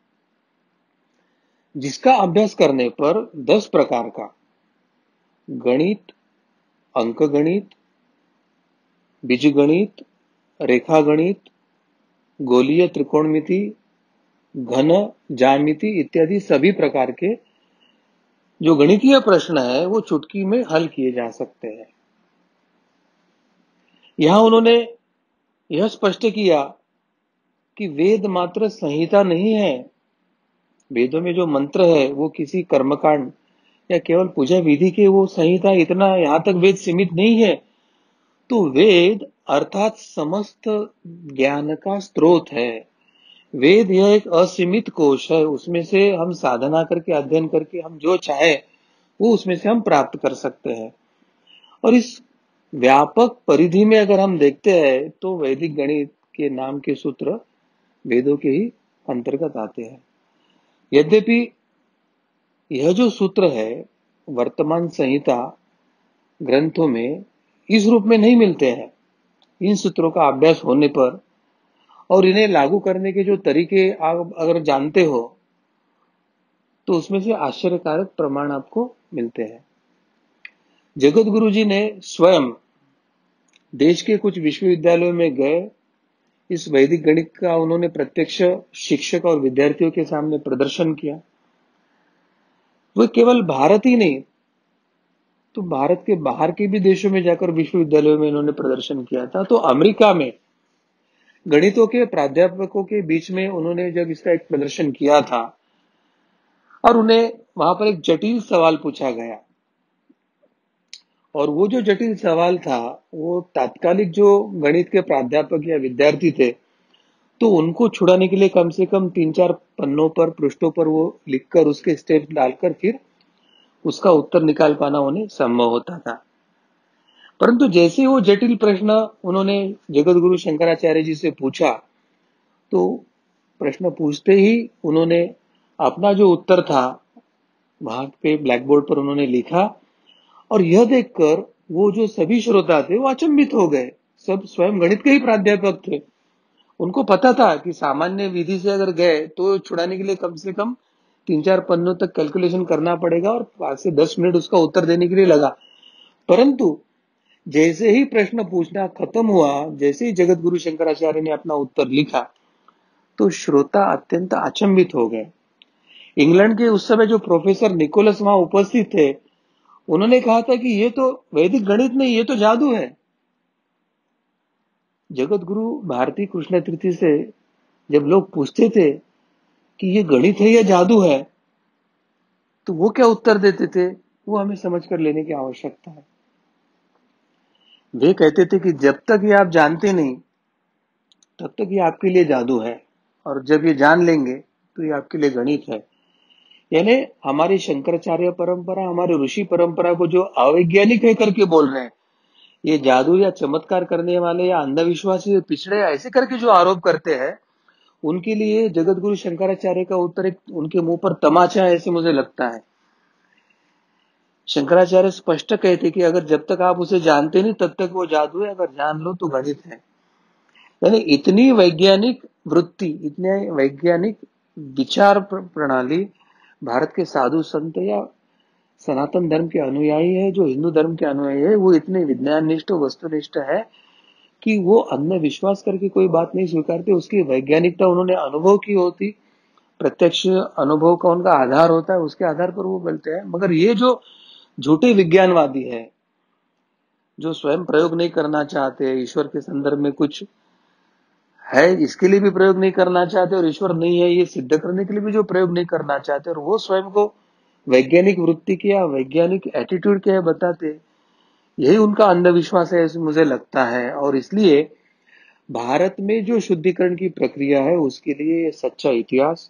जिसका अभ्यास करने पर 10 प्रकार का गणित, अंक गणित, बीजगणित, रेखा गणित, गोलीय त्रिकोणमिति, घन ज्यामिति इत्यादि सभी प्रकार के जो गणितीय प्रश्न है वो चुटकी में हल किए जा सकते हैं। यहां उन्होंने यह स्पष्ट किया कि वेद मात्र संहिता नहीं है। वेदों में जो मंत्र है वो किसी कर्मकांड या केवल पूजा विधि के वो संहिता, इतना यहां तक वेद सीमित नहीं है। तो वेद अर्थात समस्त ज्ञान का स्रोत है। वेद यह एक असीमित कोश है, उसमें से हम साधना करके, अध्ययन करके हम जो चाहे वो उसमें से हम प्राप्त कर सकते हैं। और इस व्यापक परिधि में अगर हम देखते हैं तो वैदिक गणित के नाम के सूत्र वेदों के ही अंतर्गत आते हैं। यद्यपि यह जो सूत्र है वर्तमान संहिता ग्रंथों में इस रूप में नहीं मिलते हैं। इन सूत्रों का अभ्यास होने पर और इन्हें लागू करने के जो तरीके आप अगर जानते हो तो उसमें से आश्चर्यकारक प्रमाण आपको मिलते हैं। जगत गुरु जी ने स्वयं देश के कुछ विश्वविद्यालयों में गए, इस वैदिक गणित का उन्होंने प्रत्यक्ष शिक्षक और विद्यार्थियों के सामने प्रदर्शन किया। वो केवल भारत ही नहीं, तो भारत के बाहर के भी देशों में जाकर विश्वविद्यालयों में इन्होंने प्रदर्शन किया था। तो अमेरिका में गणितों के प्राध्यापकों के बीच में उन्होंने जब इसका एक प्रदर्शन किया था और उन्हें वहां पर एक जटिल सवाल पूछा गया, और वो जो जटिल सवाल था वो तात्कालिक जो गणित के प्राध्यापक या विद्यार्थी थे तो उनको छुड़ाने के लिए कम से कम 3-4 पन्नों पर, पृष्ठों पर वो लिखकर उसके स्टेप डालकर फिर उसका उत्तर निकाल पाना उन्हें संभव होता था। परंतु जैसे वो जटिल प्रश्न उन्होंने जगत गुरु शंकराचार्य जी से पूछा तो प्रश्न पूछते ही उन्होंने अपना जो उत्तर था वहां पे ब्लैक बोर्ड पर उन्होंने लिखा, और यह देखकर वो जो सभी श्रोता थे वो अचंभित हो गए। सब स्वयं गणित के ही प्राध्यापक थे। उनको पता था कि सामान्य विधि से अगर गए तो छुड़ाने के लिए कम से कम 3-4 पन्नों तक कैलकुलेशन करना पड़ेगा और 5 से 10 मिनट उसका उत्तर देने के लिए लगा। परंतु जैसे ही प्रश्न पूछना खत्म हुआ, जैसे ही जगत गुरु शंकराचार्य ने अपना उत्तर लिखा तो श्रोता अत्यंत अचंभित हो गए। इंग्लैंड के उस समय जो प्रोफेसर निकोलस वहां उपस्थित थे उन्होंने कहा था कि ये तो वैदिक गणित नहीं, ये तो जादू है। जगत गुरु भारती कृष्ण तीर्थी से जब लोग पूछते थे कि ये गणित है या जादू है तो वो क्या उत्तर देते थे वो हमें समझ कर लेने की आवश्यकता है। वे कहते थे कि जब तक ये आप जानते नहीं तब तक ये आपके लिए जादू है, और जब ये जान लेंगे तो ये आपके लिए गणित है। यानी हमारी शंकराचार्य परंपरा, हमारे ऋषि परंपरा को जो अवैज्ञानिक है करके बोल रहे हैं, ये जादू या चमत्कार करने वाले या अंधविश्वासी पिछड़े ऐसे करके जो आरोप करते हैं, उनके लिए जगत गुरु शंकराचार्य का उत्तर एक उनके मुंह पर तमाचा है, ऐसे मुझे लगता है। शंकराचार्य स्पष्ट कहते कि अगर जब तक आप उसे जानते नहीं तब तक वो जादू है, अगर जान लो तो गणित है। यानी इतनी वैज्ञानिक वृत्ति, इतने वैज्ञानिक विचार प्रणाली भारत के साधु संत या सनातन धर्म के अनुयायी है, जो हिंदू धर्म के अनुयायी है, वो इतने विज्ञाननिष्ठ, वस्तुनिष्ठ है कि वो अंधविश्वास करके कोई बात नहीं स्वीकारते। उसकी वैज्ञानिकता उन्होंने अनुभव की होती, प्रत्यक्ष अनुभव का उनका आधार होता है, उसके आधार पर वो बोलते हैं। मगर ये जो झूठे विज्ञानवादी है, जो स्वयं प्रयोग नहीं करना चाहते, ईश्वर के संदर्भ में कुछ है इसके लिए भी प्रयोग नहीं करना चाहते, और ईश्वर नहीं है ये सिद्ध करने के लिए भी जो प्रयोग नहीं करना चाहते, और वो स्वयं को वैज्ञानिक वृत्ति के या वैज्ञानिक एटीट्यूड के बताते, यही उनका अंधविश्वास है ऐसे मुझे लगता है। और इसलिए भारत में जो शुद्धिकरण की प्रक्रिया है उसके लिए सच्चा इतिहास,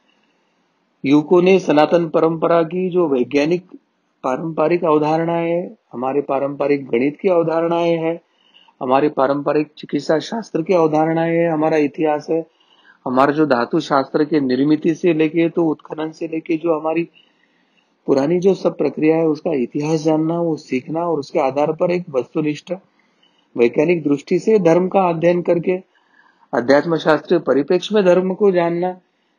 युवकों ने सनातन परंपरा की जो वैज्ञानिक पारंपरिक अवधारणाएं है, हमारे पारंपरिक गणित की अवधारणाएं हैं, हमारे पारंपरिक चिकित्सा शास्त्र की अवधारणाएं है, हमारा इतिहास है, हमारा जो धातु शास्त्र के निर्मिति से लेके तो उत्खनन से लेके जो हमारी पुरानी जो सब प्रक्रिया है उसका इतिहास जानना, वो सीखना, और उसके आधार पर एक वस्तुनिष्ठ वैज्ञानिक दृष्टि से धर्म का अध्ययन करके अध्यात्म शास्त्रीय परिप्रेक्ष्य में धर्म को जानना,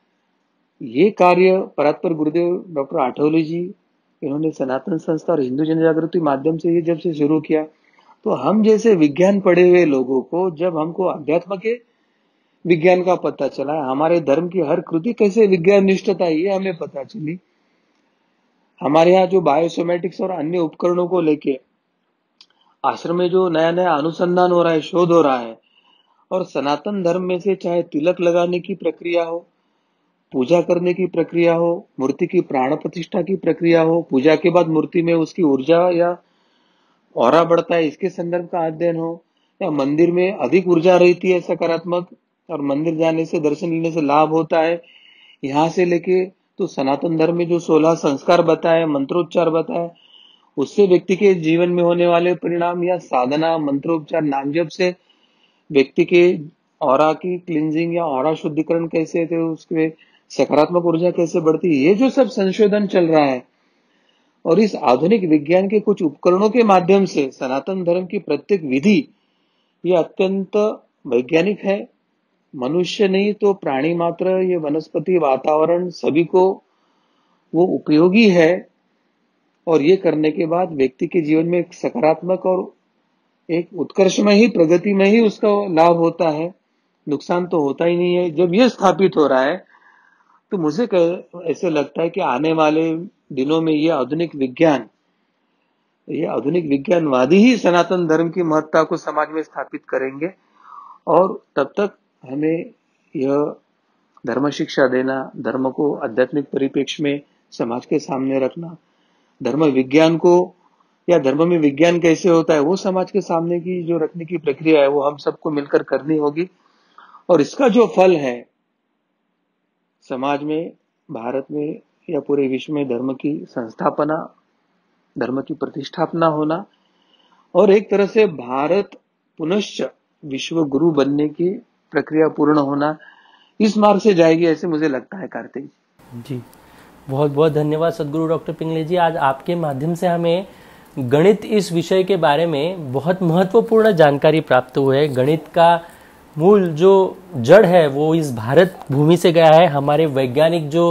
ये कार्य परात्पर गुरुदेव डॉक्टर आठवले जी, इन्होंने सनातन संस्था और हिंदू जन जागृति माध्यम से ये जब से शुरू किया, तो हम जैसे विज्ञान पढ़े हुए लोगों को जब हमको अध्यात्म के विज्ञान का पता चला, हमारे धर्म की हर कृति कैसे विज्ञान निष्ठता ये हमें पता चली। हमारे यहाँ जो बायोसोमेटिक्स और अन्य उपकरणों को लेके आश्रम में जो नया नया अनुसंधान हो रहा है, शोध हो रहा है, और सनातन धर्म में से चाहे तिलक लगाने की प्रक्रिया हो, पूजा करने की प्रक्रिया हो, मूर्ति की प्राण प्रतिष्ठा की प्रक्रिया हो, पूजा के बाद मूर्ति में उसकी ऊर्जा या ऑरा बढ़ता है इसके संदर्भ का अध्ययन हो, या मंदिर में अधिक ऊर्जा रहती है सकारात्मक और मंदिर जाने से दर्शन लेने से लाभ होता है, यहाँ से लेके तो सनातन धर्म में जो 16 संस्कार बताए, मंत्रोच्चार बताए, उससे व्यक्ति के जीवन में होने वाले परिणाम या साधना, मंत्रोच्चार, नाम जप से व्यक्ति के ऑरा की क्लींजिंग या ऑरा शुद्धिकरण कैसे थे, उसके सकारात्मक ऊर्जा कैसे बढ़ती है, ये जो सब संशोधन चल रहा है और इस आधुनिक विज्ञान के कुछ उपकरणों के माध्यम से सनातन धर्म की प्रत्येक विधि ये अत्यंत वैज्ञानिक है। मनुष्य नहीं तो प्राणी मात्र, ये वनस्पति, वातावरण सभी को वो उपयोगी है और ये करने के बाद व्यक्ति के जीवन में एक सकारात्मक और एक उत्कर्ष में ही, प्रगति में ही उसका लाभ होता है, नुकसान तो होता ही नहीं है। जब ये स्थापित हो रहा है तो मुझे ऐसे लगता है कि आने वाले दिनों में ये आधुनिक विज्ञानवादी ही सनातन धर्म की महत्ता को समाज में स्थापित करेंगे और तब तक हमें यह धर्म शिक्षा देना, धर्म को आध्यात्मिक परिप्रेक्ष्य में समाज के सामने रखना, धर्म विज्ञान को या धर्म में विज्ञान कैसे होता है वो समाज के सामने की जो रखने की प्रक्रिया है वो हम सबको मिलकर करनी होगी और इसका जो फल है समाज में, भारत में या पूरे विश्व में धर्म की संस्थापना, धर्म की प्रतिष्ठापना होना और एक तरह से भारत पुनश्च विश्व गुरु बनने की प्रक्रिया पूर्ण होना, इस मार्ग से जाएगी ऐसे मुझे लगता है। कार्तिक जी, बहुत बहुत धन्यवाद सदगुरु डॉक्टर पिंगले जी। आज आपके माध्यम से हमें गणित इस विषय के बारे में बहुत महत्वपूर्ण जानकारी प्राप्त हुई है। गणित का मूल जो जड़ है वो इस भारत भूमि से गया है। हमारे वैज्ञानिक जो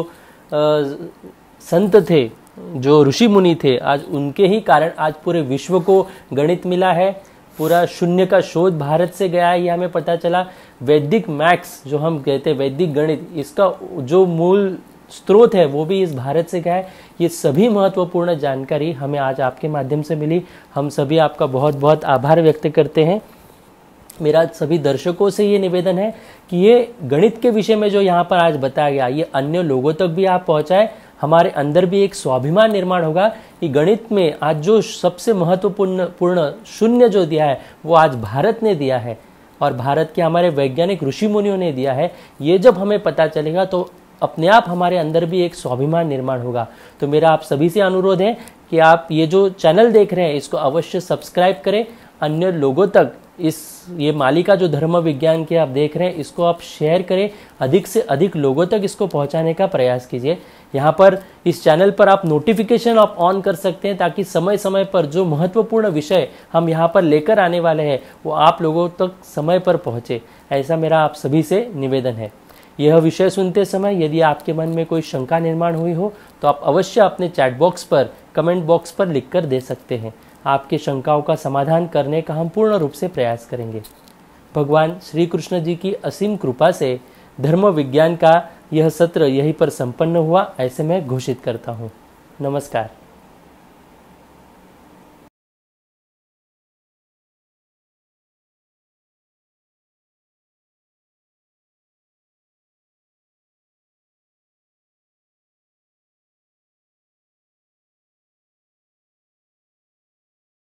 संत थे, जो ऋषि मुनि थे, आज उनके ही कारण आज पूरे विश्व को गणित मिला है। पूरा शून्य का शोध भारत से गया है, ये हमें पता चला। वैदिक मैथ्स जो हम कहते हैं, वैदिक गणित, इसका जो मूल स्रोत है वो भी इस भारत से गया है। ये सभी महत्वपूर्ण जानकारी हमें आज आपके माध्यम से मिली। हम सभी आपका बहुत बहुत आभार व्यक्त करते हैं। मेरा सभी दर्शकों से ये निवेदन है कि ये गणित के विषय में जो यहाँ पर आज बताया गया, ये अन्य लोगों तक भी आप पहुँचाएं। हमारे अंदर भी एक स्वाभिमान निर्माण होगा कि गणित में आज जो सबसे महत्वपूर्ण शून्य जो दिया है वो आज भारत ने दिया है और भारत के हमारे वैज्ञानिक ऋषि मुनियों ने दिया है। ये जब हमें पता चलेगा तो अपने आप हमारे अंदर भी एक स्वाभिमान निर्माण होगा। तो मेरा आप सभी से अनुरोध है कि आप ये जो चैनल देख रहे हैं इसको अवश्य सब्सक्राइब करें, अन्य लोगों तक ये मालिका जो धर्म विज्ञान की आप देख रहे हैं इसको आप शेयर करें, अधिक से अधिक लोगों तक इसको पहुंचाने का प्रयास कीजिए। यहाँ पर इस चैनल पर आप नोटिफिकेशन आप ऑन कर सकते हैं ताकि समय समय पर जो महत्वपूर्ण विषय हम यहाँ पर लेकर आने वाले हैं वो आप लोगों तक समय पर पहुँचे, ऐसा मेरा आप सभी से निवेदन है। यह विषय सुनते समय यदि आपके मन में कोई शंका निर्माण हुई हो तो आप अवश्य अपने चैट बॉक्स पर, कमेंट बॉक्स पर लिखकर दे सकते हैं। आपके शंकाओं का समाधान करने का हम पूर्ण रूप से प्रयास करेंगे। भगवान श्री कृष्ण जी की असीम कृपा से धर्म विज्ञान का यह सत्र यहीं पर संपन्न हुआ, ऐसे मैं घोषित करता हूँ। नमस्कार।